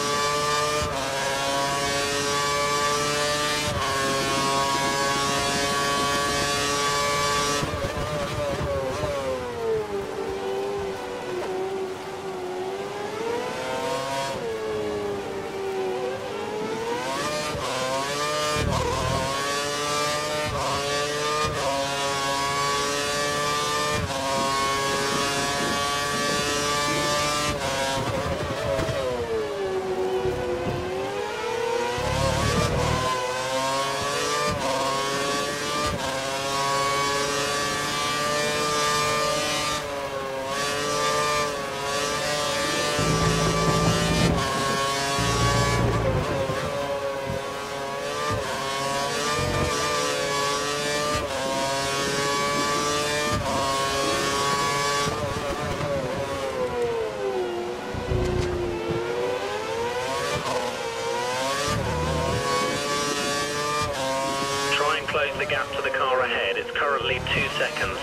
Close the gap to the car ahead. It's currently 2 seconds.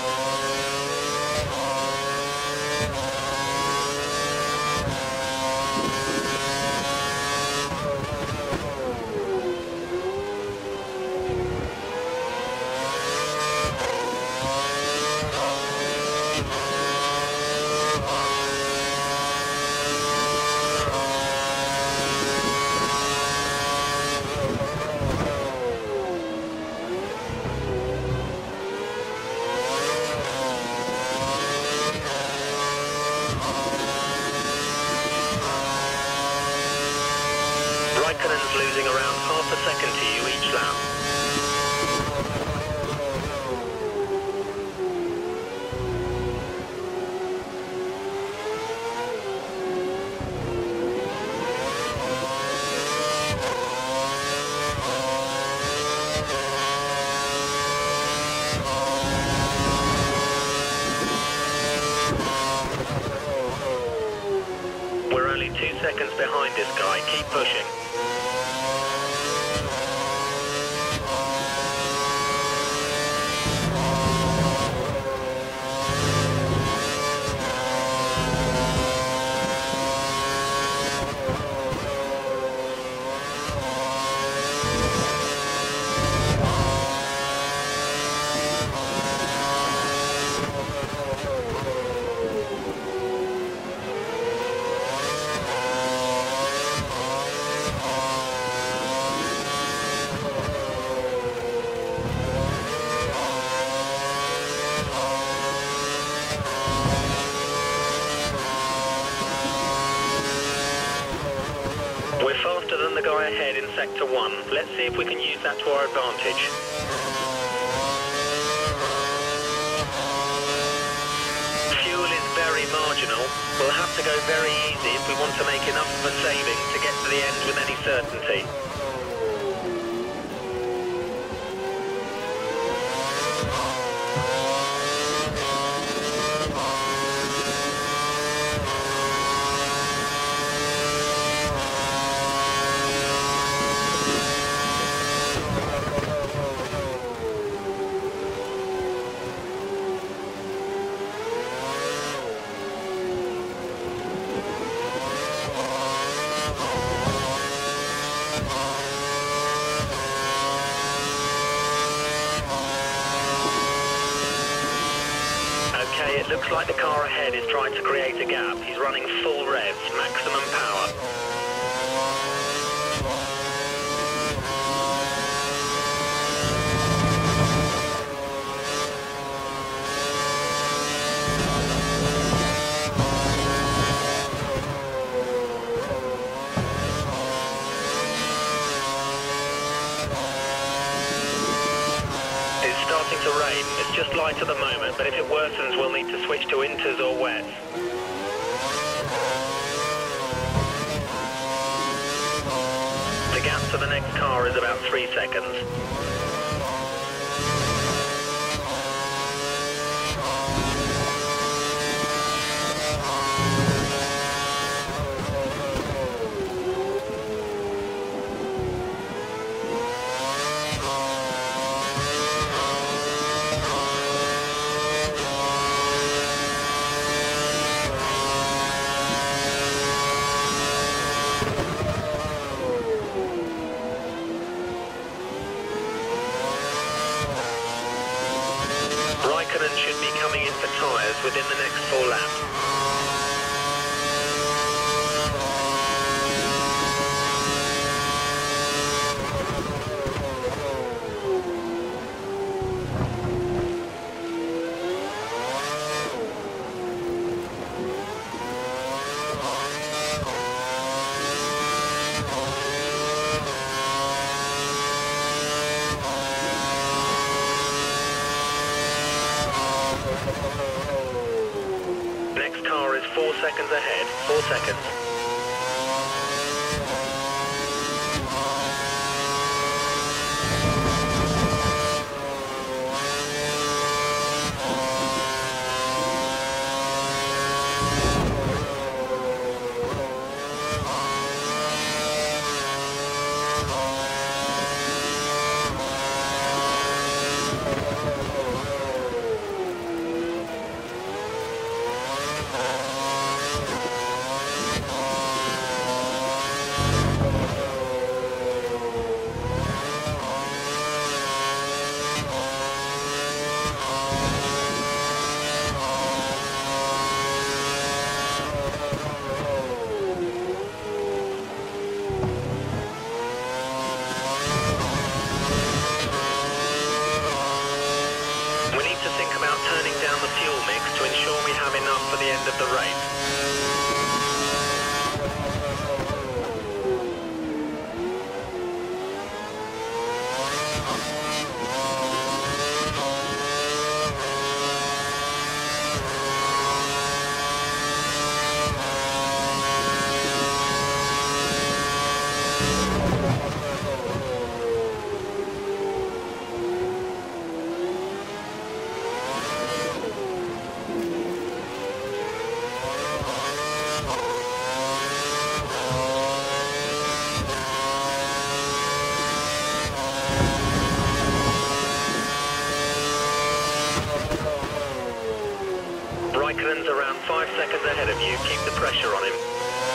Raikkonen's losing around half a second to you each lap. We're only 2 seconds behind this guy. Keep pushing. We're faster than the guy ahead in Sector 1. Let's see if we can use that to our advantage. Fuel is very marginal. We'll have to go very easy if we want to make enough of a saving to get to the end with any certainty. Okay, it looks like the car ahead is trying to create a gap. He's running full revs, maximum power. at the moment, but if it worsens, we'll need to switch to inters or wets. The gap to the next car is about 3 seconds. Should be coming in for tyres within the next 4 laps. Next car is 4 seconds ahead. 4 seconds. Turning down the fuel mix to ensure we have enough for the end of the race. Raikkonen's around 5 seconds ahead of you. Keep the pressure on him.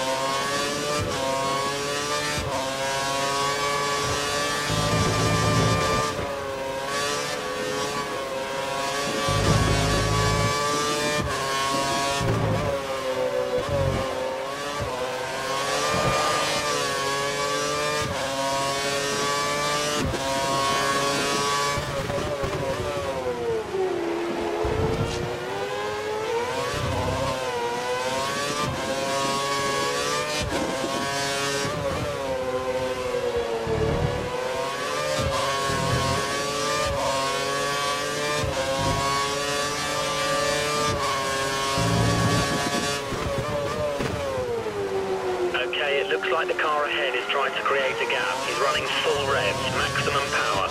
Okay, it looks like the car ahead is trying to create a gap. He's running full revs, maximum power.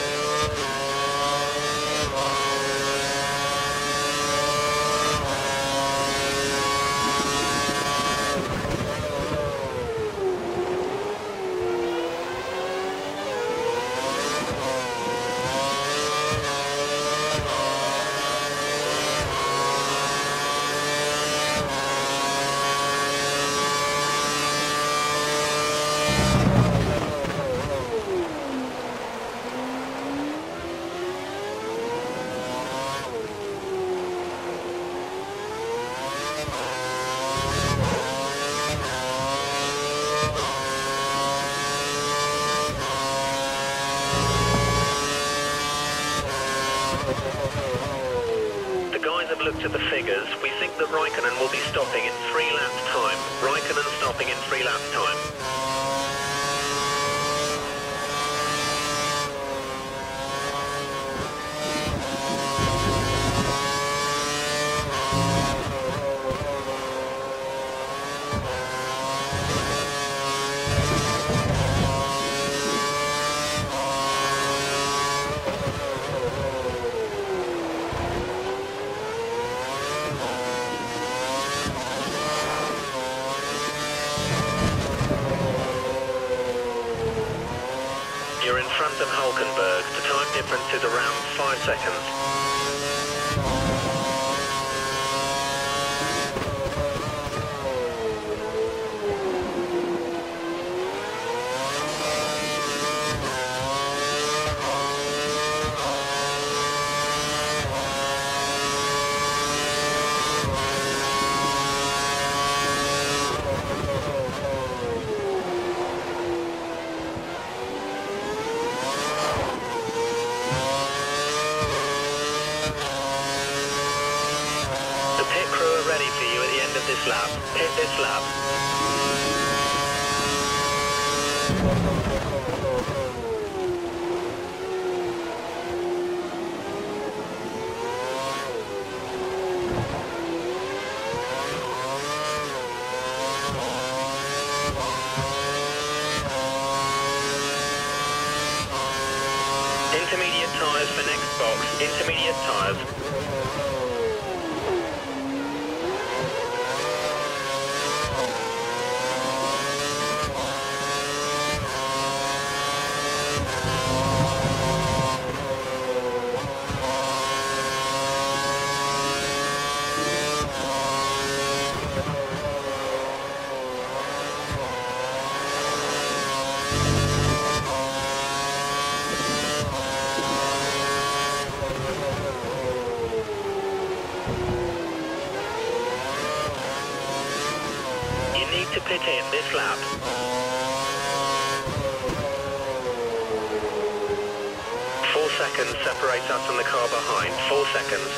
Looked at the figures, we think that Raikkonen will be stopping in 3 laps time. Raikkonen stopping in 3 laps time. Valkenburg. The time difference is around 5 seconds. Ready for you at the end of this lap. Hit this lap. Intermediate tyres for next box. Intermediate tyres. To pit in this lap. 4 seconds separates us and the car behind. 4 seconds.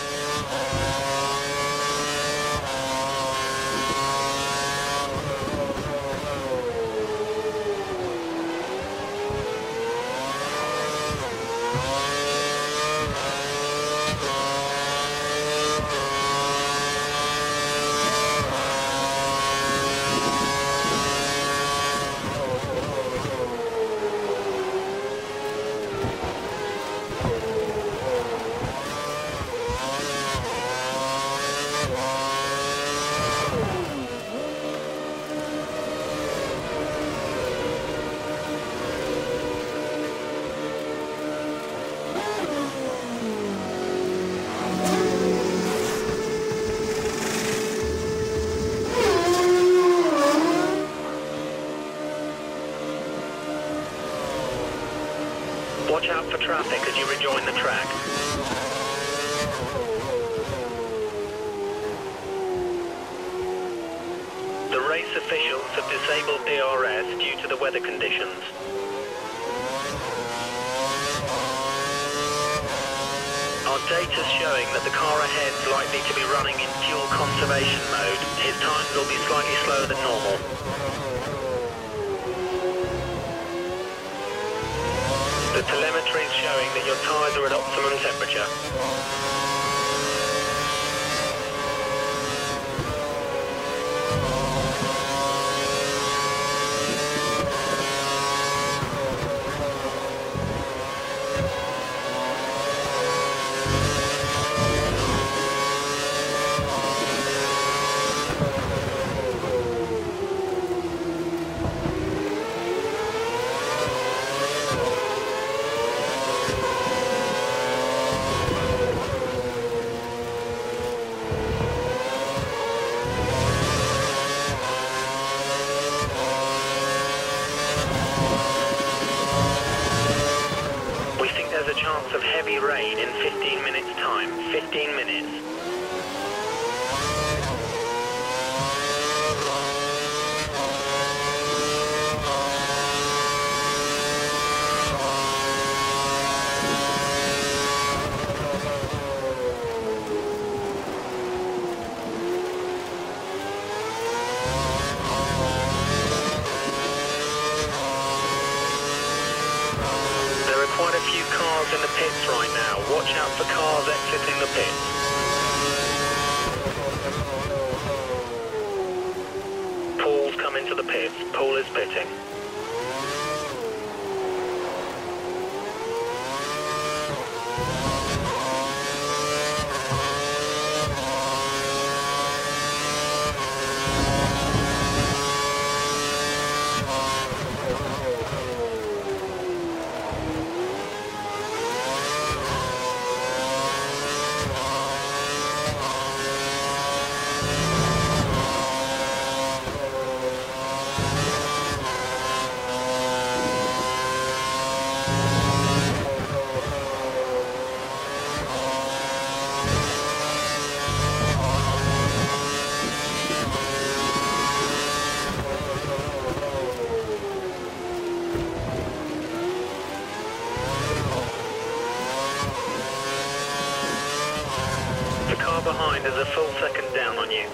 Watch out for traffic as you rejoin the track. The race officials have disabled DRS due to the weather conditions. Our data's showing that the car ahead is likely to be running in fuel conservation mode. His times will be slightly slower than normal. The telemetry is showing that your tyres are at optimum temperature. There's a chance of heavy rain in 15 minutes time. 15 minutes. Quite a few cars in the pits right now. Watch out for cars exiting the pits. Paul's come into the pits. Paul is pitting. a full second down on you.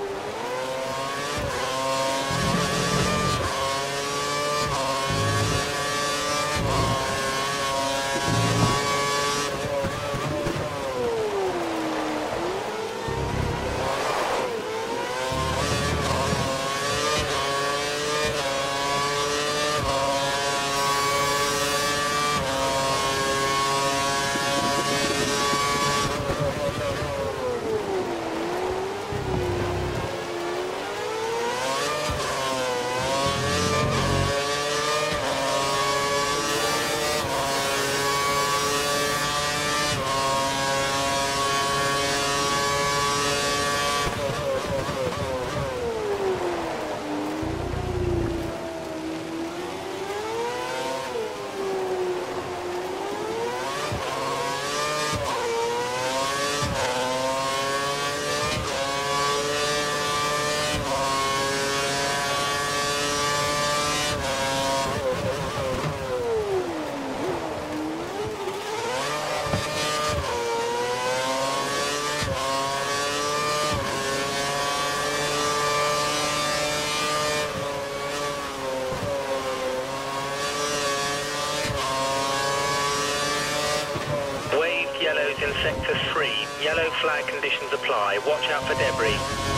Yellows in Sector 3. Yellow flag conditions apply. Watch out for debris.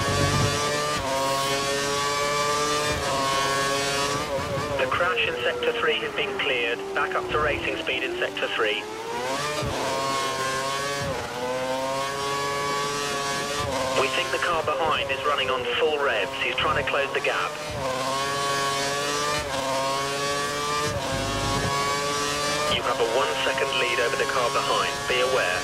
The crash in Sector 3 has been cleared. Back up to racing speed in Sector 3. We think the car behind is running on full revs. He's trying to close the gap. You have a 1 second lead over the car behind. Be aware.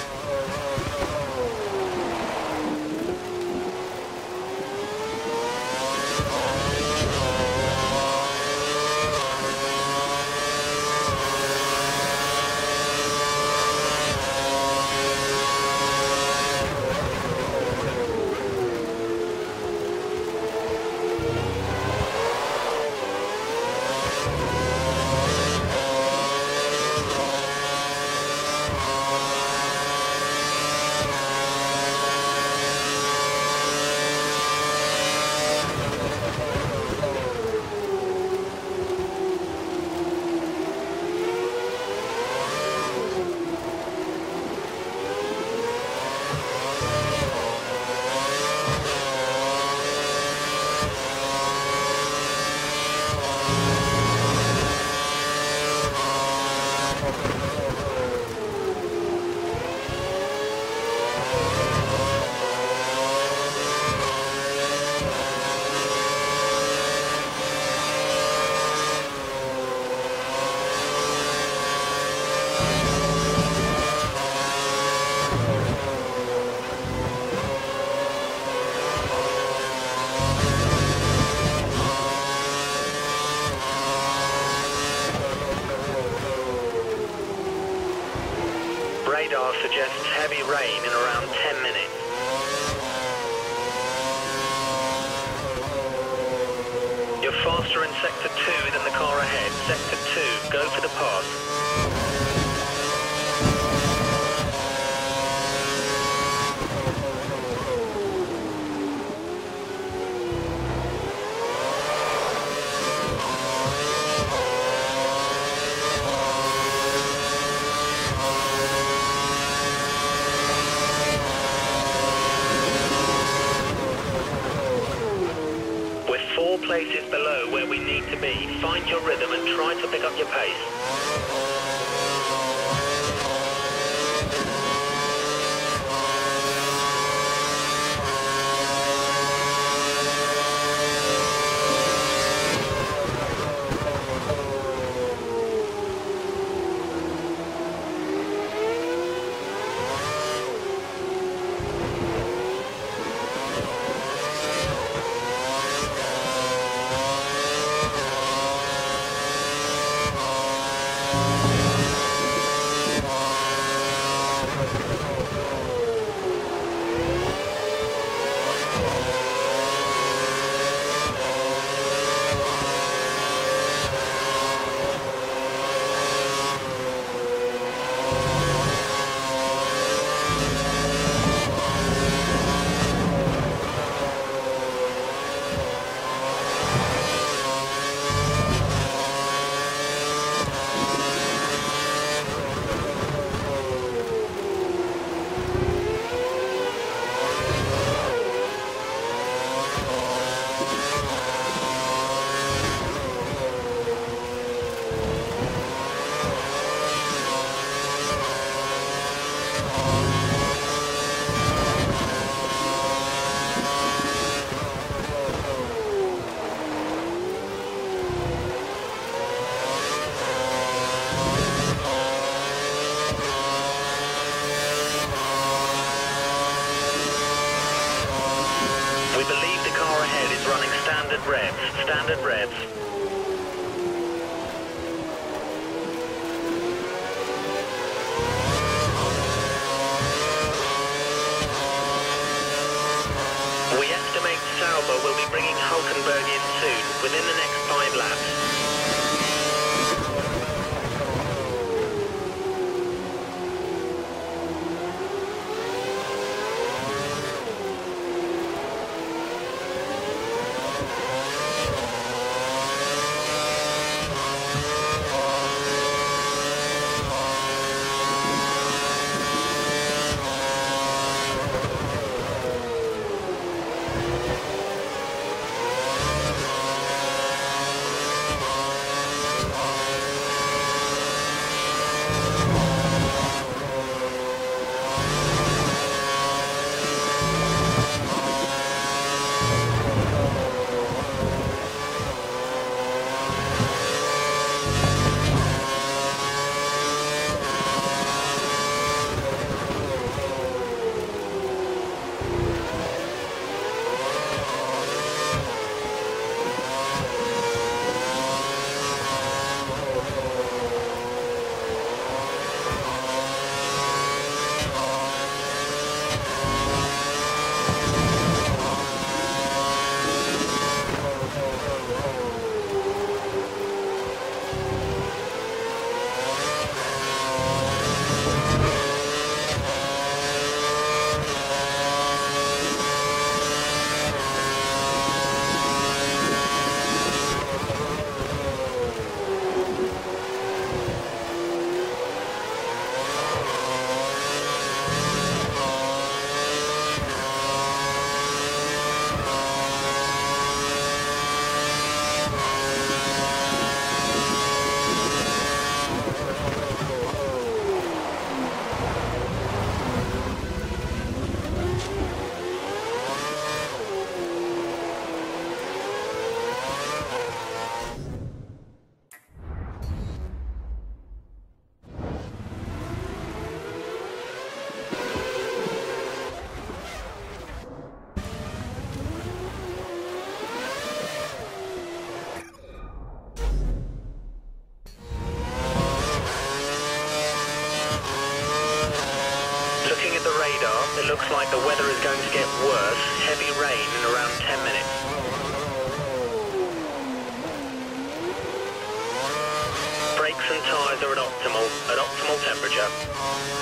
Radar suggests heavy rain in around 10 minutes. You're faster in Sector 2 than the car ahead. Sector 2, go for the pass. Places below where we need to be. Find your rhythm and try to pick up your pace. revs. We estimate Sauber will be bringing Hulkenberg in soon, within the next 5 laps. It looks like the weather is going to get worse. Heavy rain in around 10 minutes. Brakes and tyres are at optimal temperature.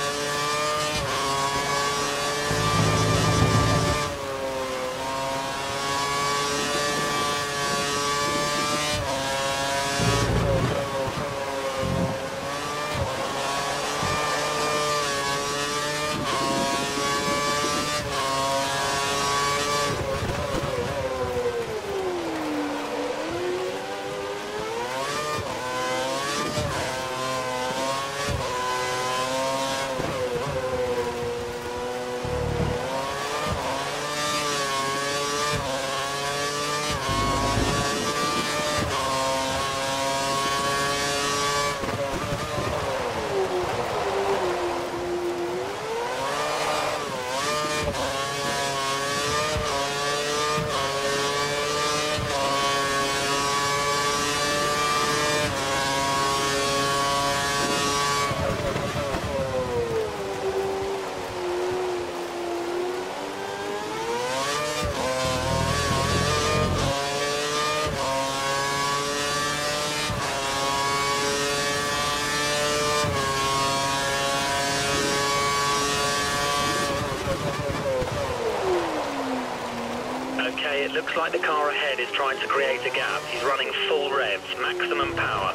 Okay, it looks like the car ahead is trying to create a gap. He's running full revs, maximum power.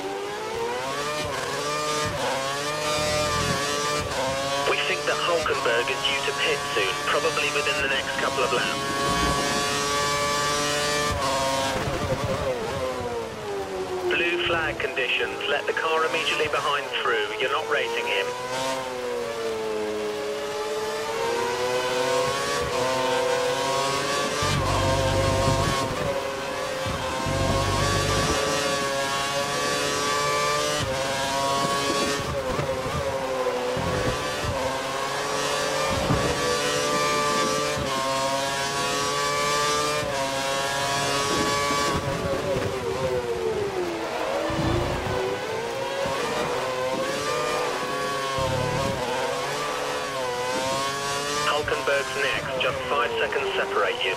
We think that Hulkenberg is due to pit soon, probably within the next couple of laps. Blue flag conditions. Let the car immediately behind through. You're not racing him. just 5 seconds separate you.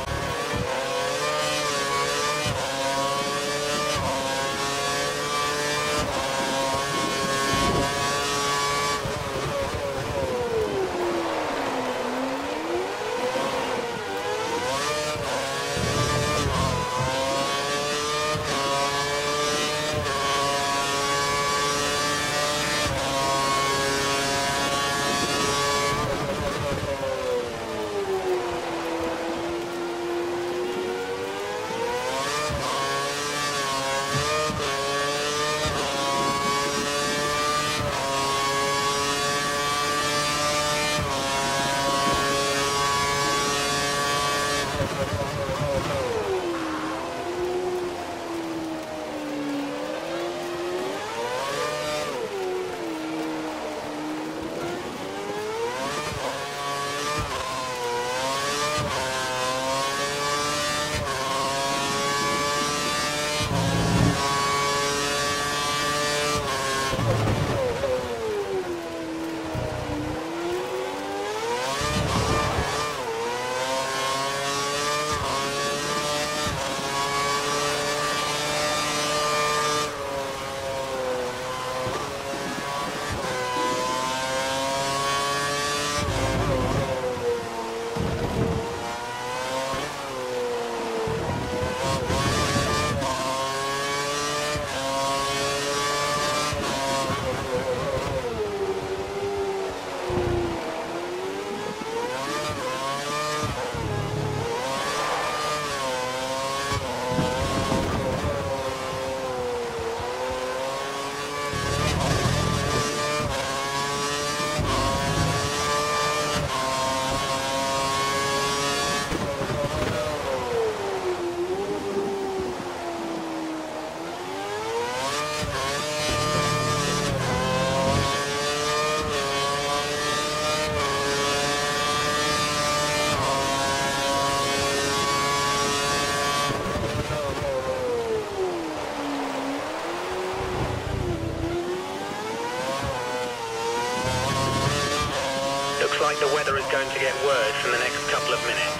Looks like the weather is going to get worse in the next couple of minutes.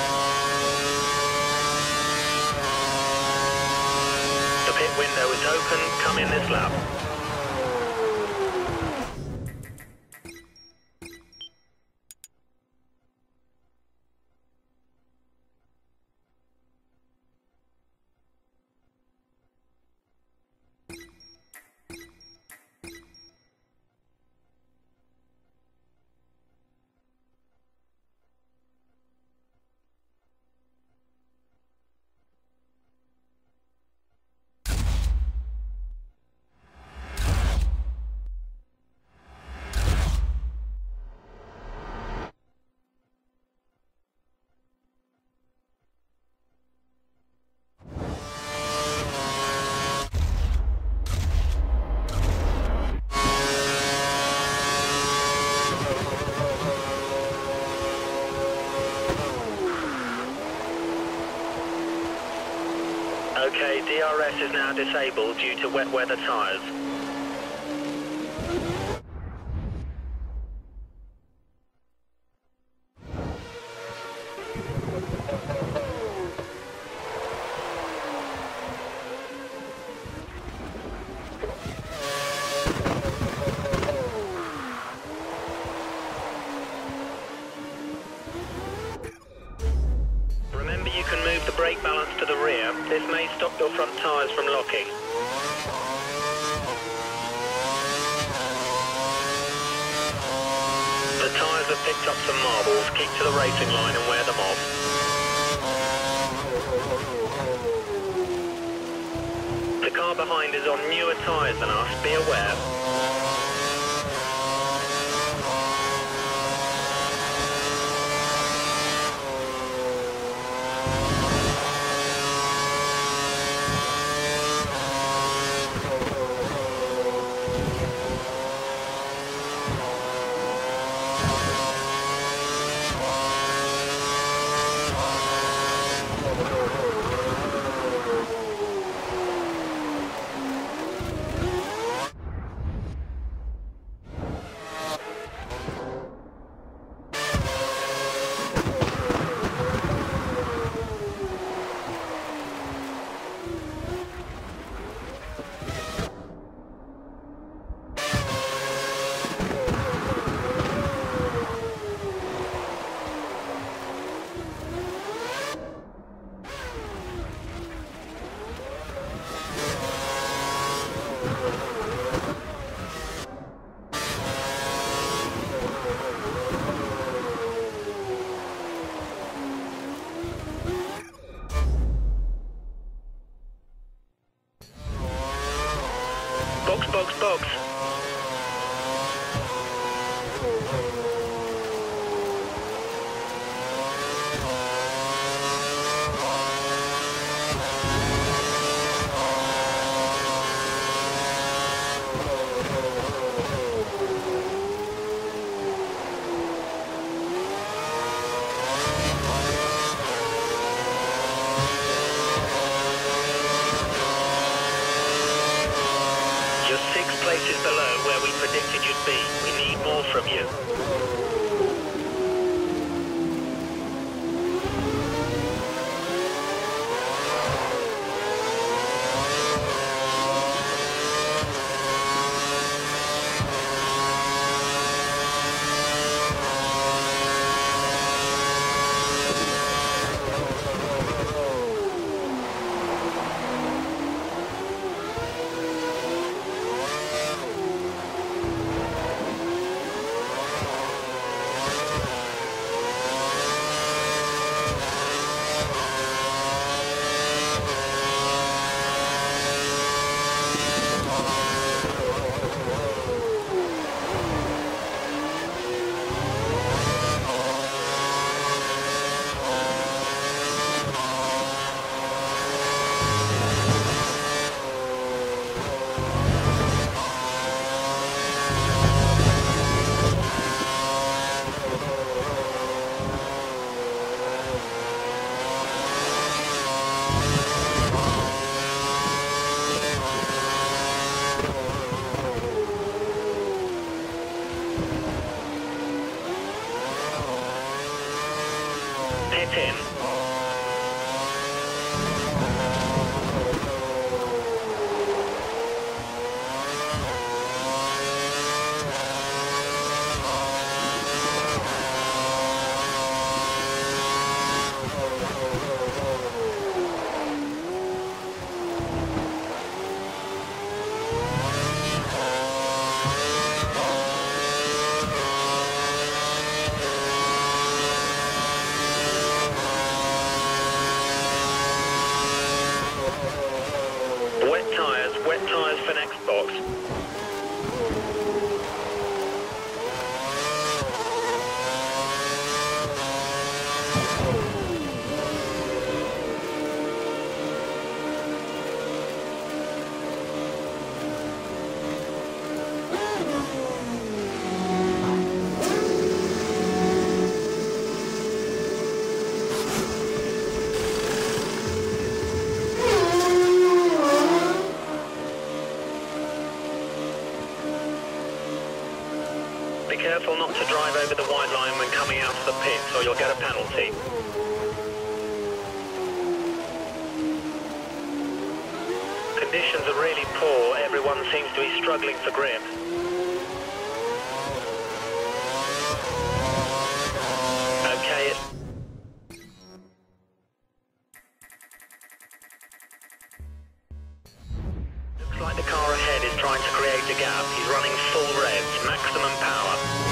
The pit window is open, come in this lap. Okay, DRS is now disabled due to wet weather tyres. Remember, you can move the brake balance to the rear. This may stop your front tyres from locking. The tyres have picked up some marbles. Keep to the racing line and wear them off. The car behind is on newer tyres than us. Be aware. Box, box, box. You're 6 places below where we predicted you'd be. We need more from you. Pit in. Wet tyres for next box. Be careful not to drive over the white line when coming out of the pits or you'll get a penalty. Conditions are really poor, everyone seems to be struggling for grip. Okay, looks like the car ahead is trying to create a gap. He's running full revs, maximum power.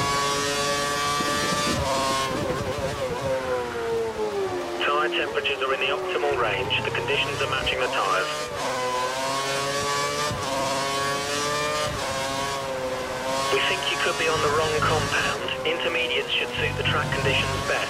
Tyre temperatures are in the optimal range. The conditions are matching the tyres. We think you could be on the wrong compound. Intermediates should suit the track conditions best.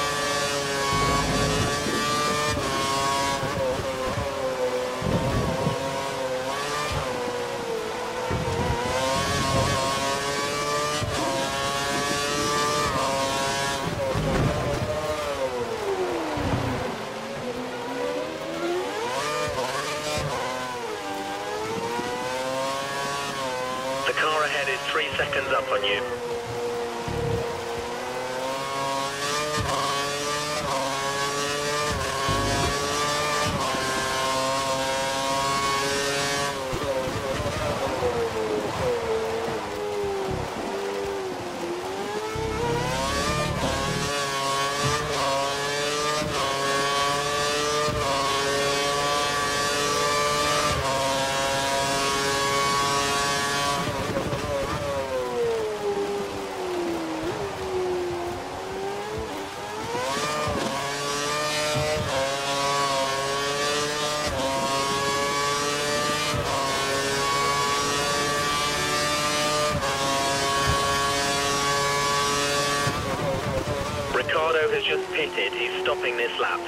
The car ahead is 3 seconds up on you. has just pitted. He's stopping this lap.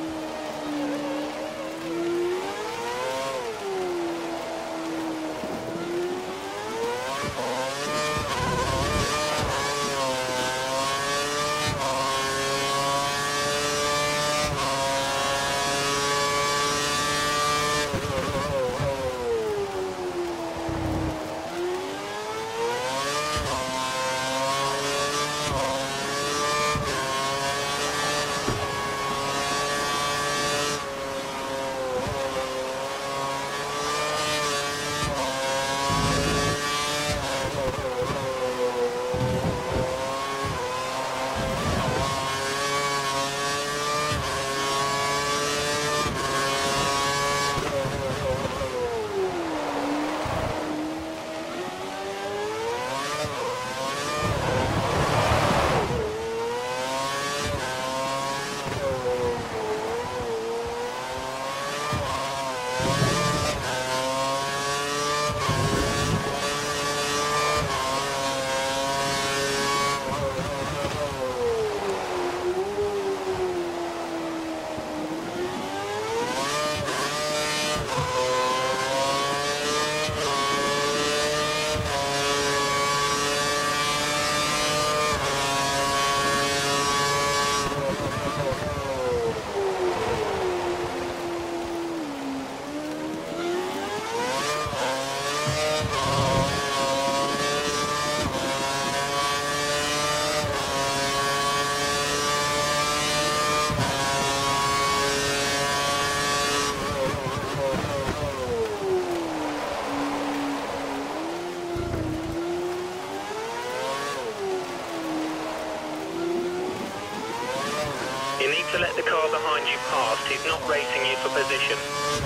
You need to let the car behind you past. He's not racing you for position.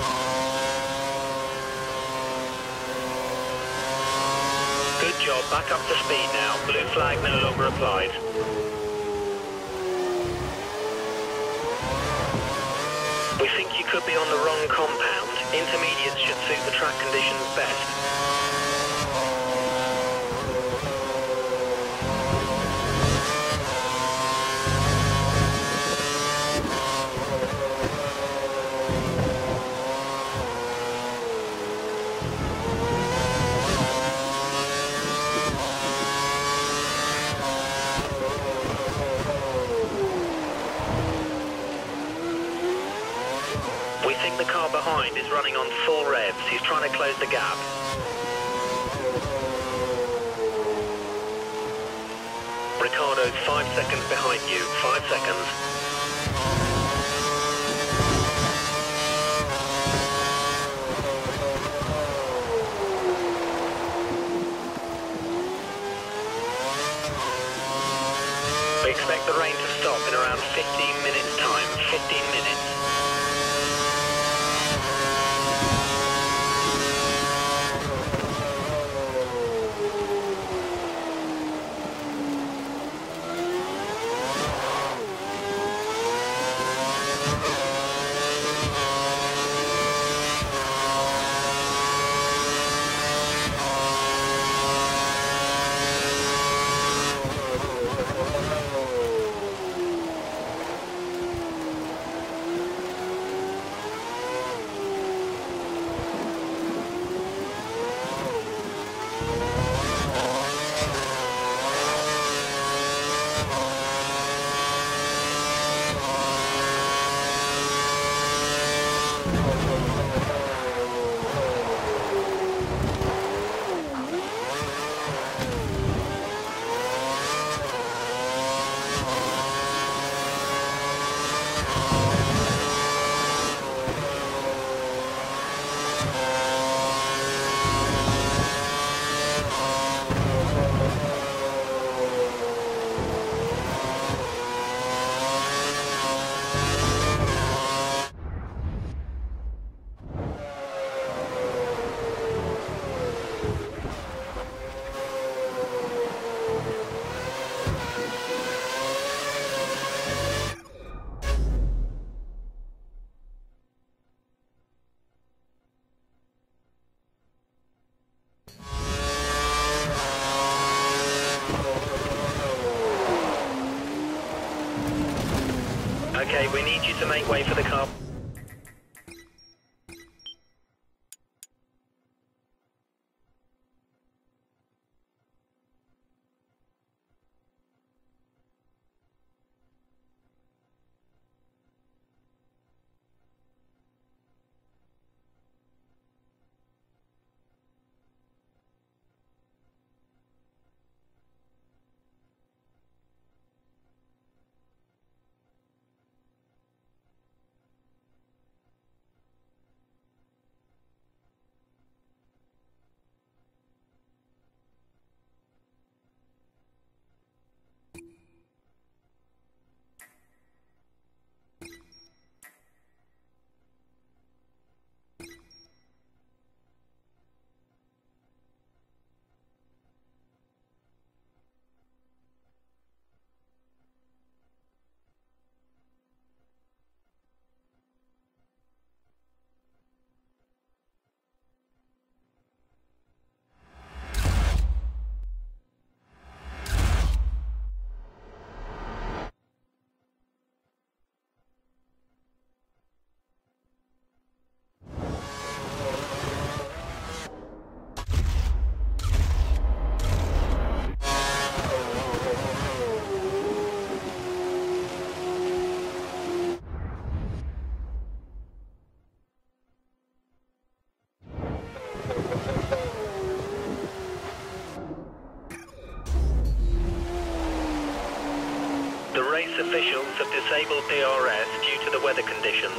Good job, back up to speed now. Blue flag no longer applied. We think you could be on the wrong compound. Intermediates should suit the track conditions best. We think the car behind is running on full revs. He's trying to close the gap. Ricardo's 5 seconds behind you. 5 seconds. We expect the rain to stop in around 15 minutes time. 15 minutes. Okay, we need you to make way for the car. The race officials have disabled DRS due to the weather conditions.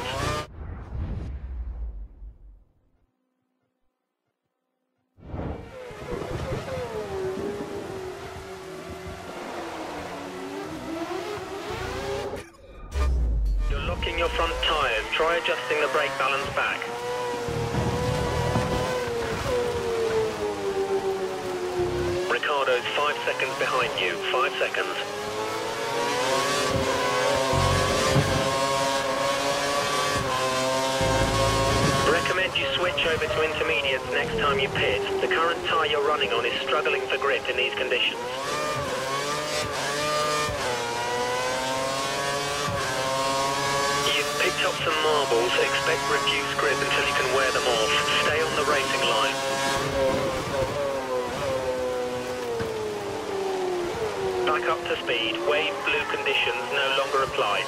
You're locking your front tyres. Try adjusting the brake balance back. Ricardo's 5 seconds behind you. 5 seconds. Recommend you switch over to intermediates next time you pit. The current tyre you're running on is struggling for grip in these conditions. You've picked up some marbles. Expect reduced grip until you can wear them off. Stay on the racing line. Back up to speed. Wave blue conditions no longer apply.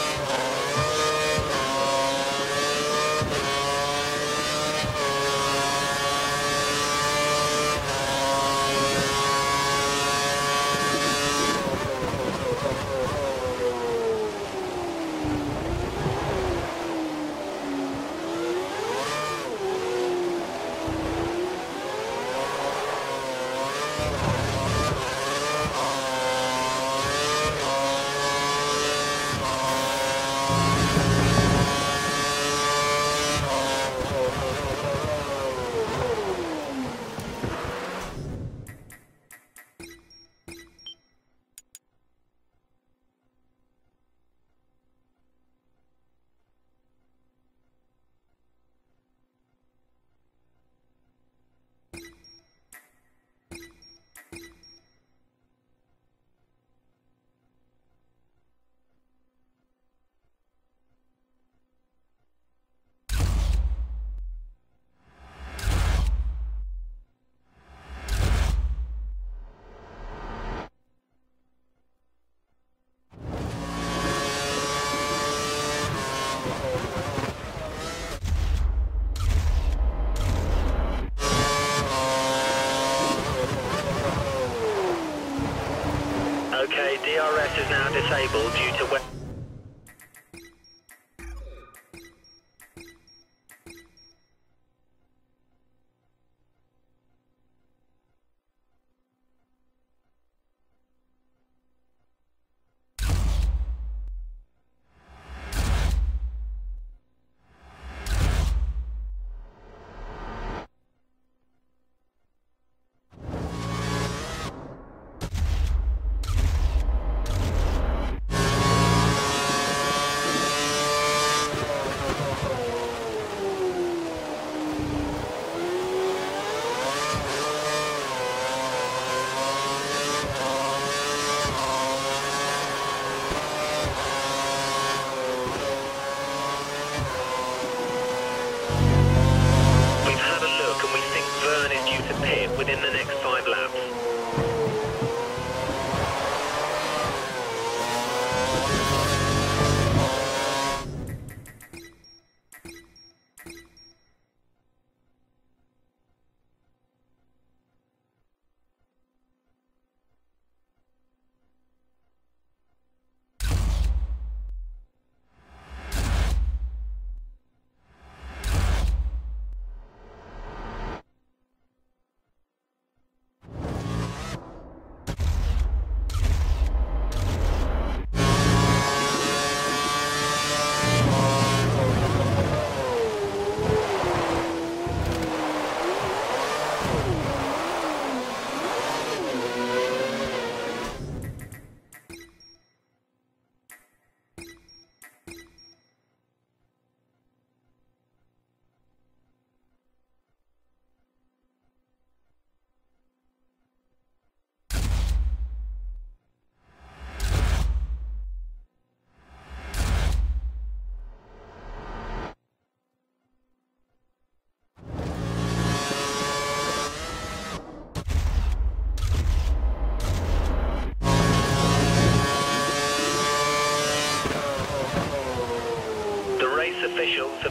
Okay, DRS is now disabled due to weather.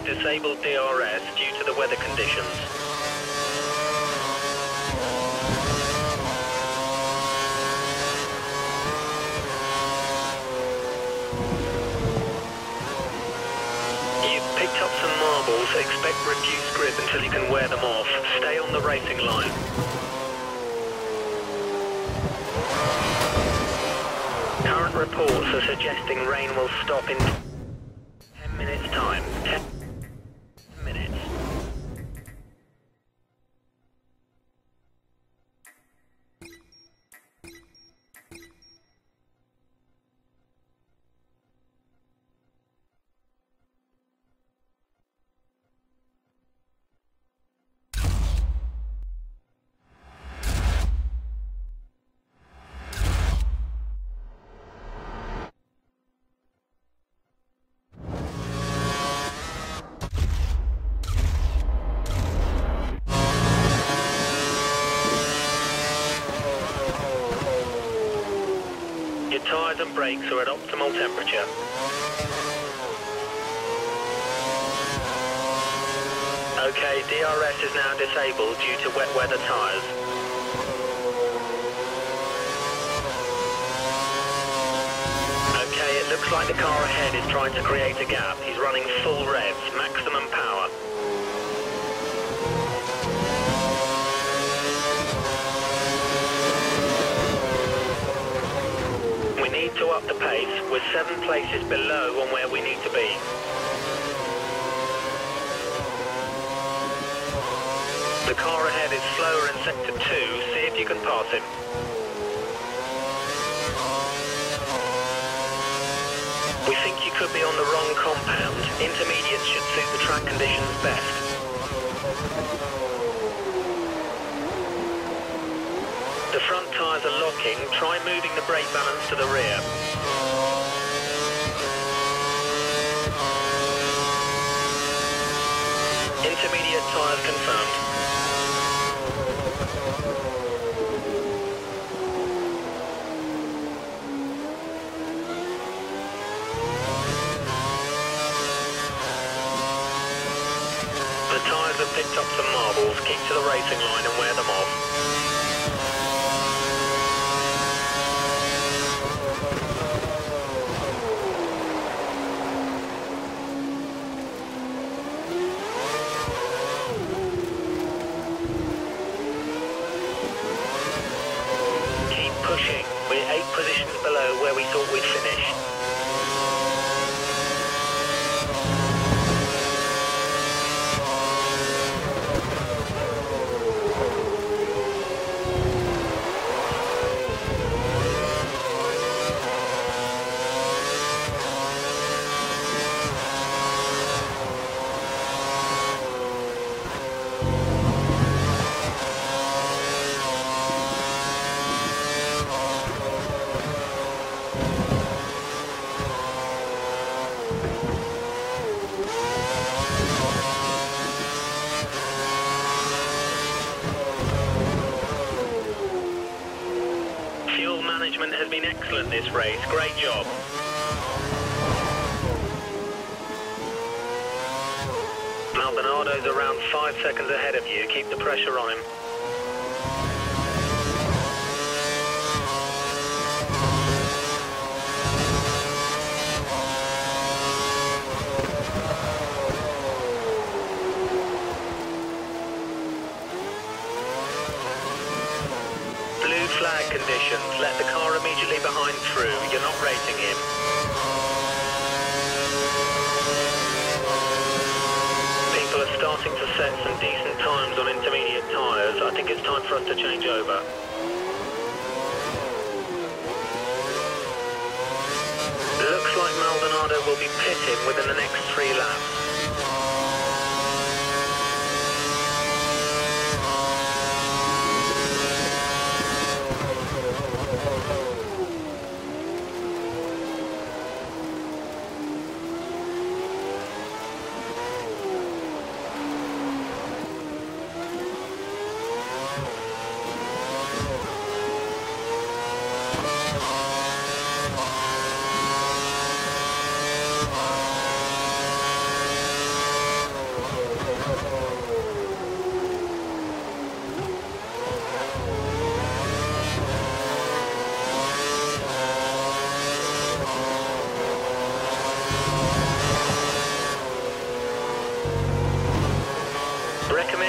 disabled DRS due to the weather conditions. You've picked up some marbles. Expect reduced grip until you can wear them off. Stay on the racing line. Current reports are suggesting rain will stop in 10 minutes time. 10 minutes. Your tyres and brakes are at optimal temperature. Okay, DRS is now disabled due to wet weather tyres. Okay, it looks like the car ahead is trying to create a gap. He's running full revs, maximum power. We need to up the pace. We're 7 places below on where we need to be. The car ahead is slower in sector 2. See if you can pass him. We think you could be on the wrong compound. Intermediates should suit the track conditions best. The front tyres are locking. Try moving the brake balance to the rear. Intermediate tyres confirmed. The tyres have picked up some marbles. Keep to the racing line and wear them off. Pushing. We're 8 positions below where we thought we'd finish. Management has been excellent this race. Great job. Maldonado's around 5 seconds ahead of you. Keep the pressure on him. Flag conditions. Let the car immediately behind through. You're not racing him. People are starting to set some decent times on intermediate tyres. I think it's time for us to change over. Looks like Maldonado will be pitting within the next 3 laps.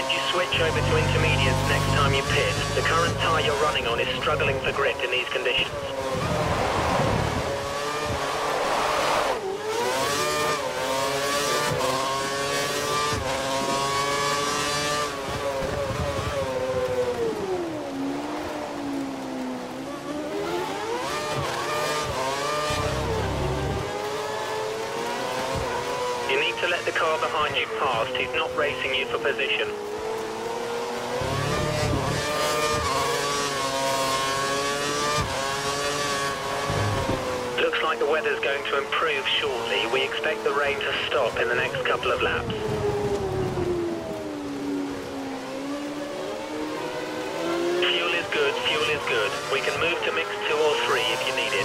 recommend you switch over to intermediates next time you pit. The current tyre you're running on is struggling for grip in these conditions. You need to let the car behind you pass. He's not racing you for position. Looks like the weather's going to improve shortly. We expect the rain to stop in the next couple of laps. Fuel is good, fuel is good. We can move to mix 2 or 3 if you need it.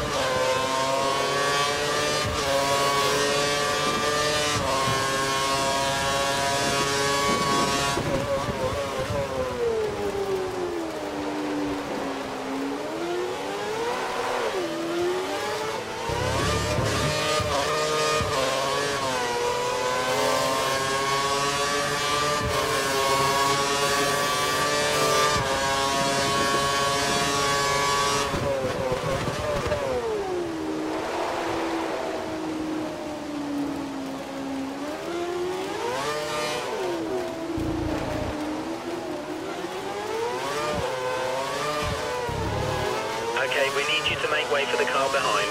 Okay, we need you to make way for the car behind.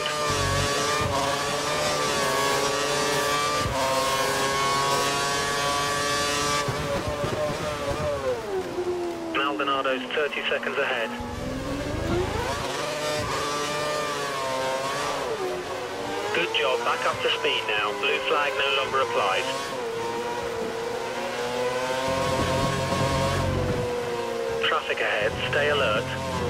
Maldonado's 30 seconds ahead. Good job, back up to speed now. Blue flag no longer applies. Traffic ahead, stay alert.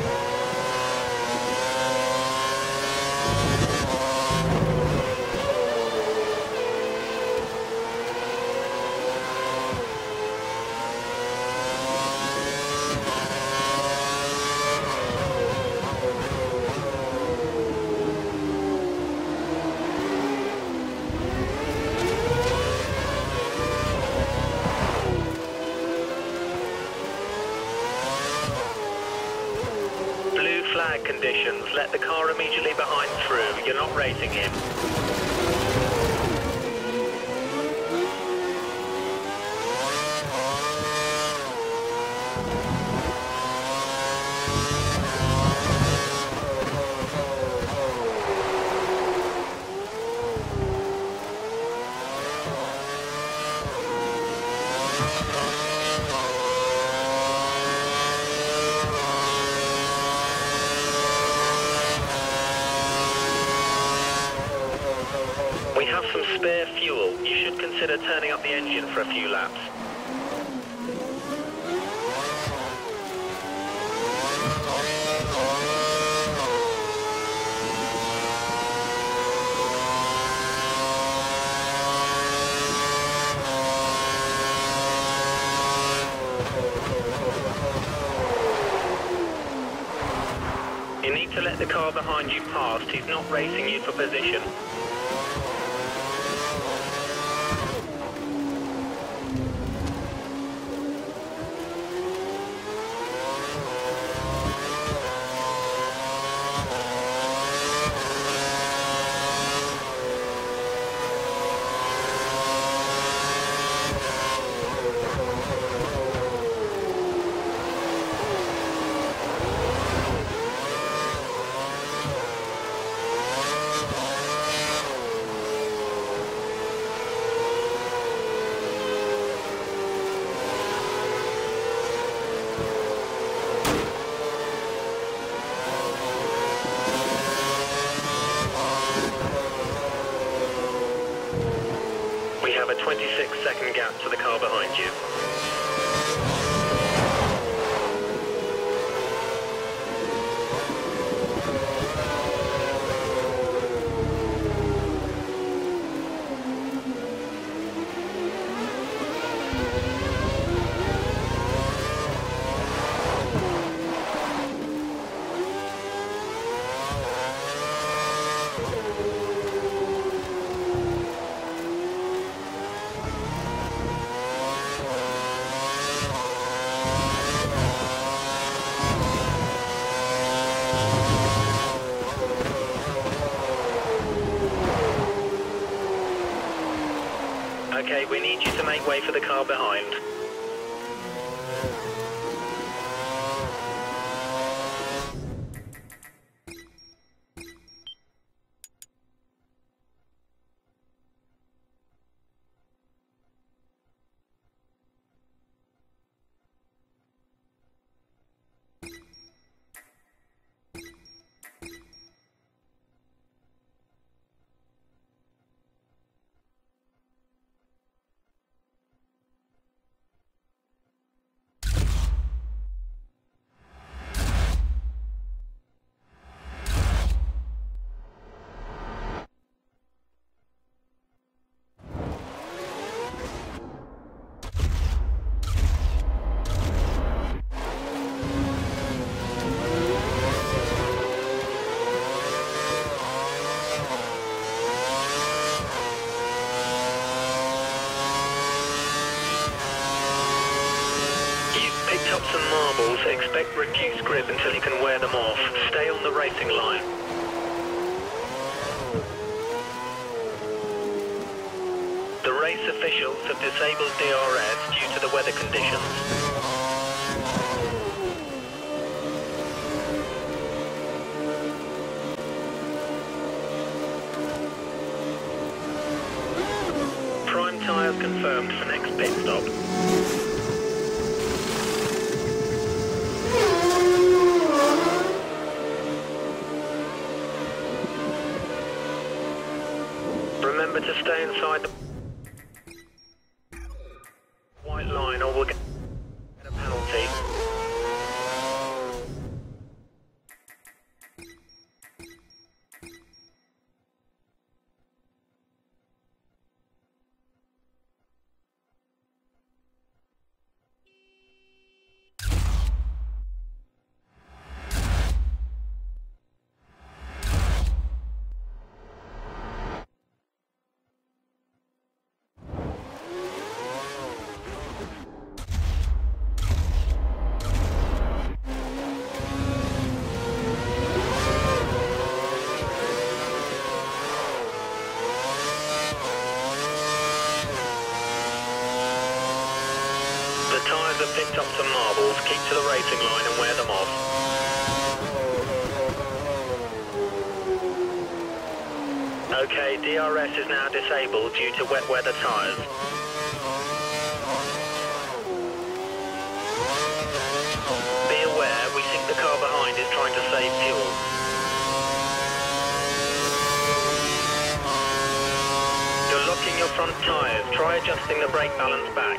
Flag conditions. Let the car immediately behind through. You're not racing him. We have some spare fuel. You should consider turning up the engine for a few laps. You need to let the car behind you past. He's not racing you for position. need you to make way for the car behind. Picked up some marbles, expect reduced grip until you can wear them off. Stay on the racing line. The race officials have disabled DRS due to the weather conditions. Prime tyres confirmed for next pit stop. Remember to stay inside the white line or we'll get a penalty. The tyres have picked up some marbles. Keep to the racing line and wear them off. Okay, DRS is now disabled due to wet weather tyres. Be aware, we think the car behind is trying to save fuel. You're locking your front tyres. Try adjusting the brake balance back.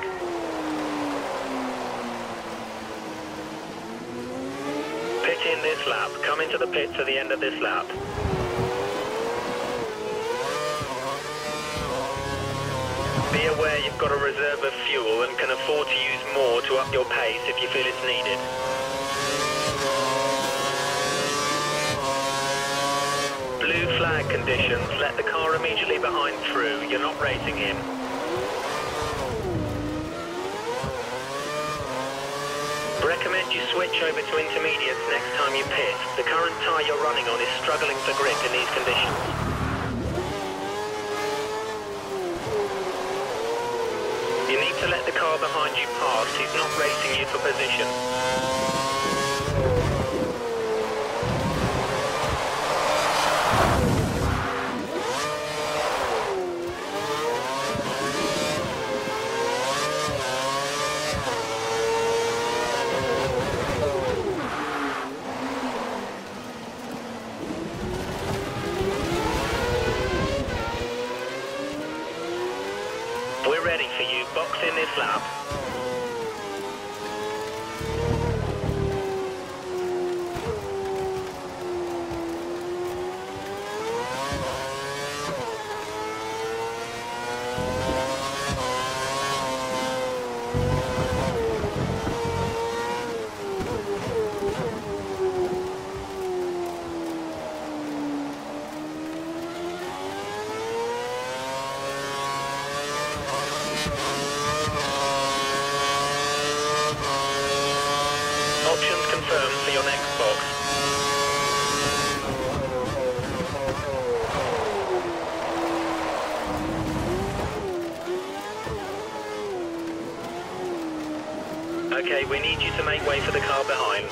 Pit in this lap. Come into the pits at the end of this lap. Be aware you've got a reserve of fuel and can afford to use more to up your pace if you feel it's needed. Blue flag conditions. Let the car immediately behind through. You're not racing him. Recommend you switch over to intermediates next time you pit. The current tyre you're running on is struggling for grip in these conditions. You need to let the car behind you pass. He's not racing you for position. We're ready for you. Box in this lap. Options confirmed for your next box. Okay, we need you to make way for the car behind.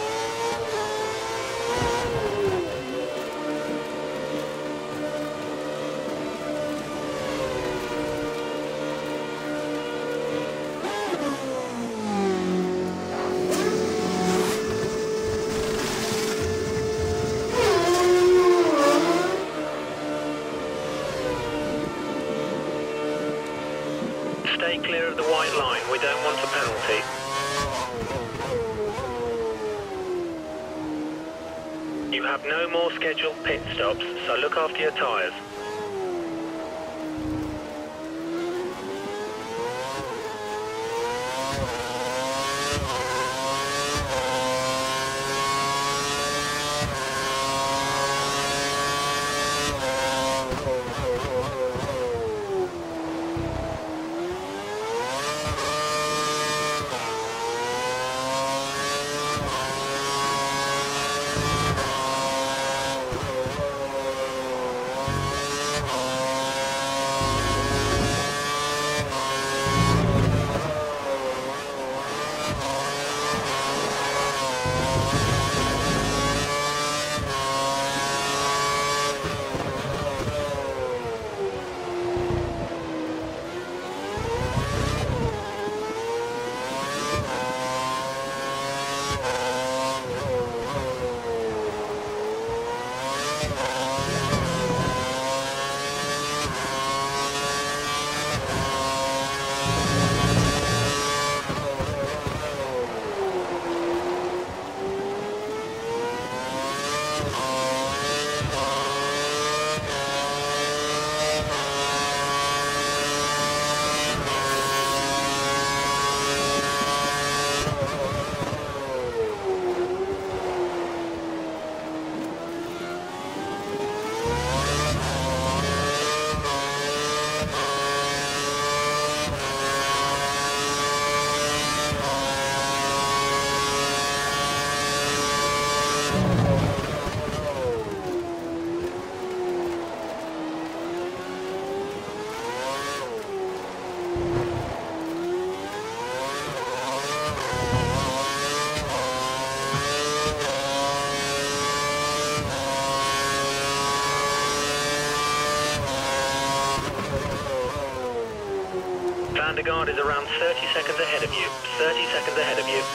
Stay clear of the white line, we don't want a penalty. You have no more scheduled pit stops, so look after your tyres. Vandergaard is around 30 seconds ahead of you. 30 seconds ahead of you.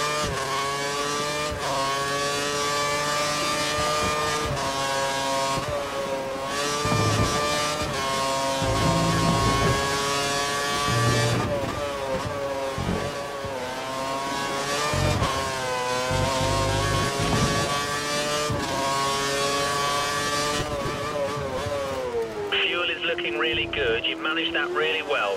Fuel is looking really good. You've managed that really well.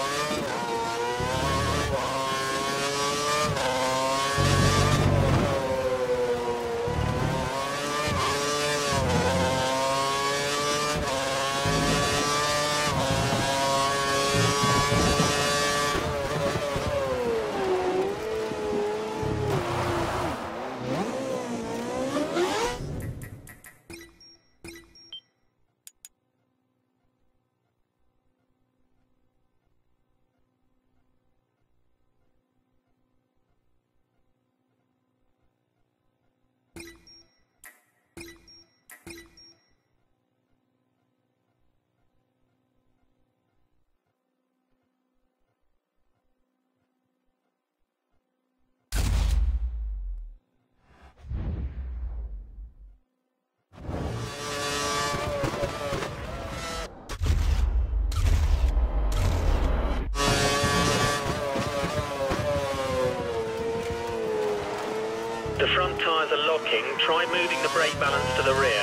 The front tyres are locking. Try moving the brake balance to the rear.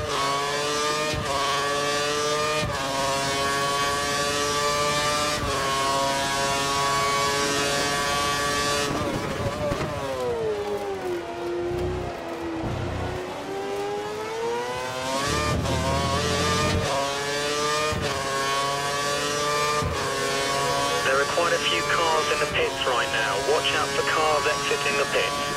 There are quite a few cars in the pits right now. Watch out for cars exiting the pits.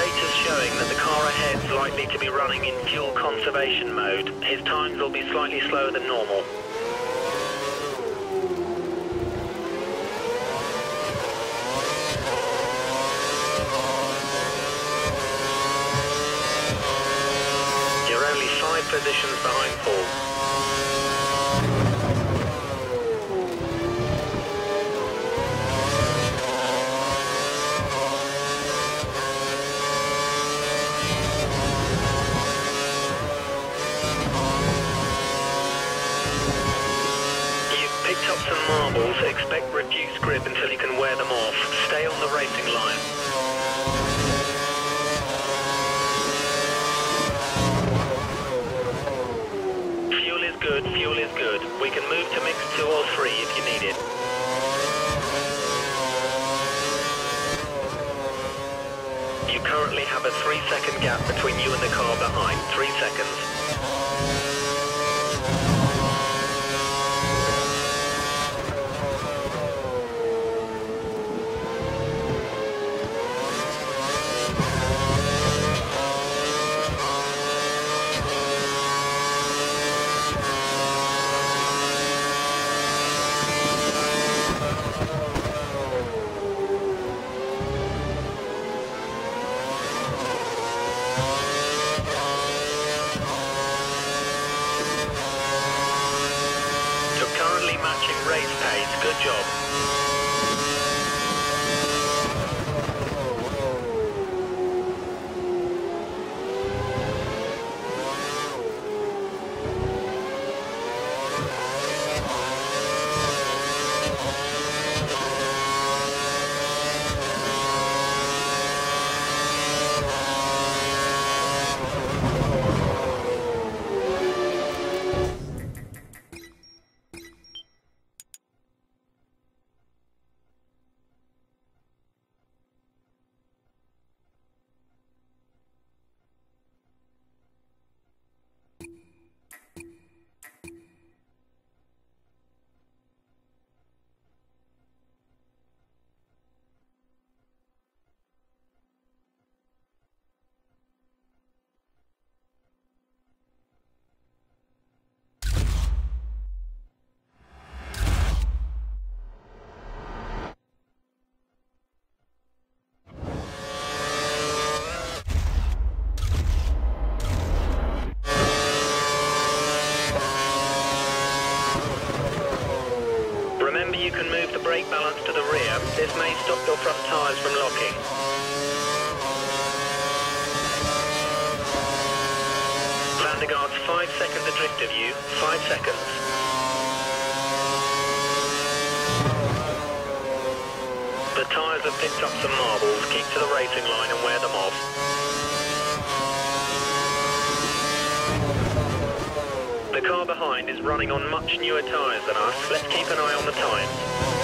data's showing that the car ahead's likely to be running in fuel conservation mode. His times will be slightly slower than normal. You're only 5 positions behind Paul. Some marbles, expect reduced grip until you can wear them off. Stay on the racing line. Fuel is good, fuel is good. We can move to mix 2 or 3 if you need it. You currently have a 3-second gap between you and the car behind. 3 seconds. Matching race pace. Good job. Remember, you can move the brake balance to the rear. This may stop your front tyres from locking. Vandergaard's 5 seconds adrift of you. 5 seconds. The tyres have picked up some marbles. Keep to the racing line and wear them off. The car behind is running on much newer tyres than us. Let's keep an eye on the times.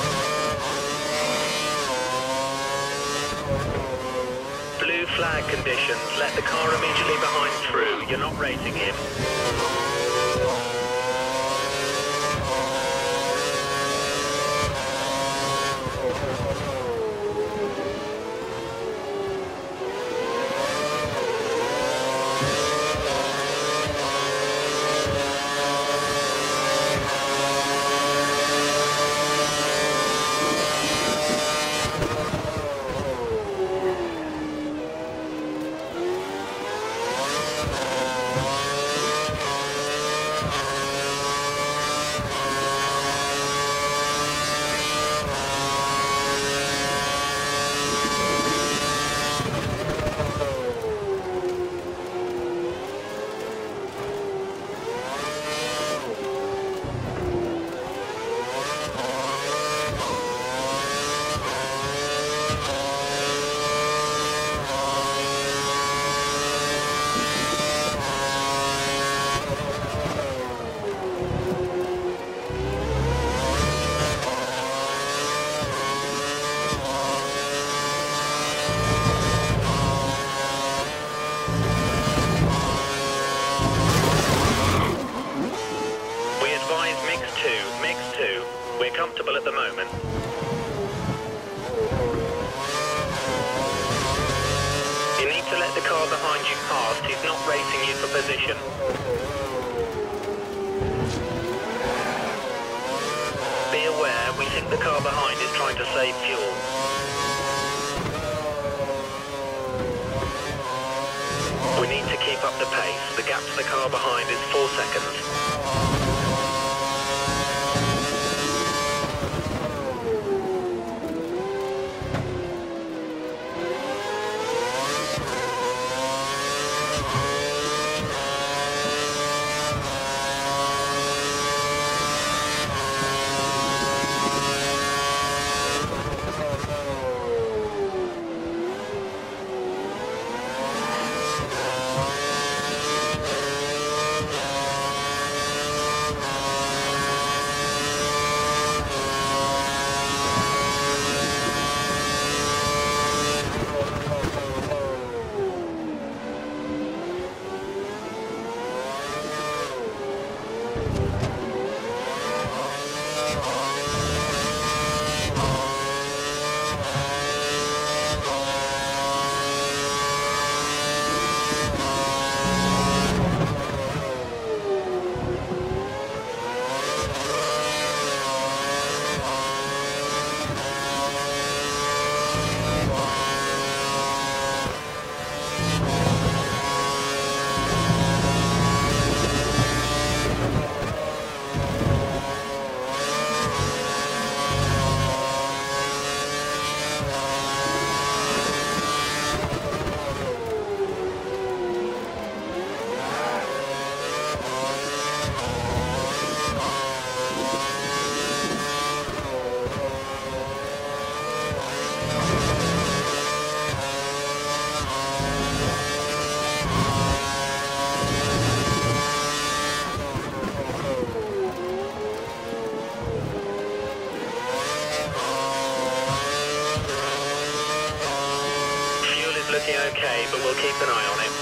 Blue flag conditions. Let the car immediately behind through. You're not racing him. We're comfortable at the moment. You need to the car behind you past, he's not racing you for position. Be aware, we think the car behind is trying to save fuel. We need to keep up the pace. The gap to the car behind is 4 seconds. Looking okay, but we'll keep an eye on it.